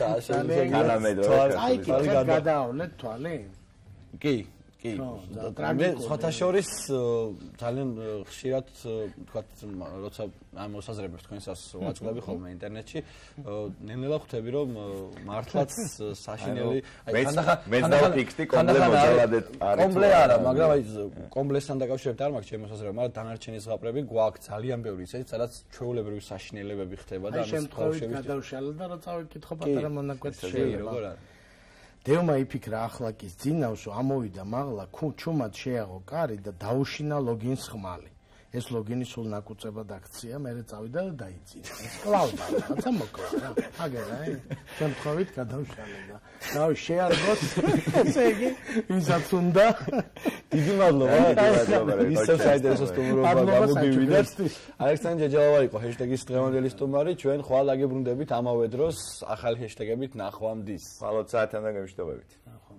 გადაავლეთ თვალი? კი. კი, მე სხვათა შორის ძალიან ხშირად თქვათ, როცა ამ მოსაზრებებს თქვენსაც ვაწყდები ხოლმე ინტერნეტში, ნელ-ნელა ხვდები, რომ მართლაც საშინელი, აი კომბლე არა, მაგრამ აი კომბლესთან დაკავშირებით არ მაქვს ჩემი მოსაზრება, მაგრამ დანარჩენი ზღაპრები გვაქვს ძალიან ბევრი ისეთი, სადაც ჩვეულებრივი საშინელებები ხდება და ამის შემთხვევით გადავშალა და რა წავიკითხო პატარა მონაკვეთში შეიძლება. დევმა იფიქრა ახლაკის ძინავს, ამოვიდა მაღლა, ჩუმად შეაღო კარი და დაუშინა ლოგინს ხმალი. ეს ლოგინი სულ ნაკუწებად აქცია, მერე წავიდა და დაიწინა. ეს კლავდა, რაცა მოკლა რა. აგერა, შემთხვევით გადავშალება. რავი, შეარგოთ, ესე იგი, ვისაც უნდა. დიდი მადლობა. ისევ საინტერესო სტუმრობა გამოგივიდეთ. ალექსანდრე ჯეჯელავა იყო ჰეშტეგის დღევანდელი სტუმარი, ჩვენ ხვალ აგებრუნდებით ამავე დროს ახალი ჰეშტეგებით ნახვამდის. ხვალ 20 საათამდე გემშვიდობებით.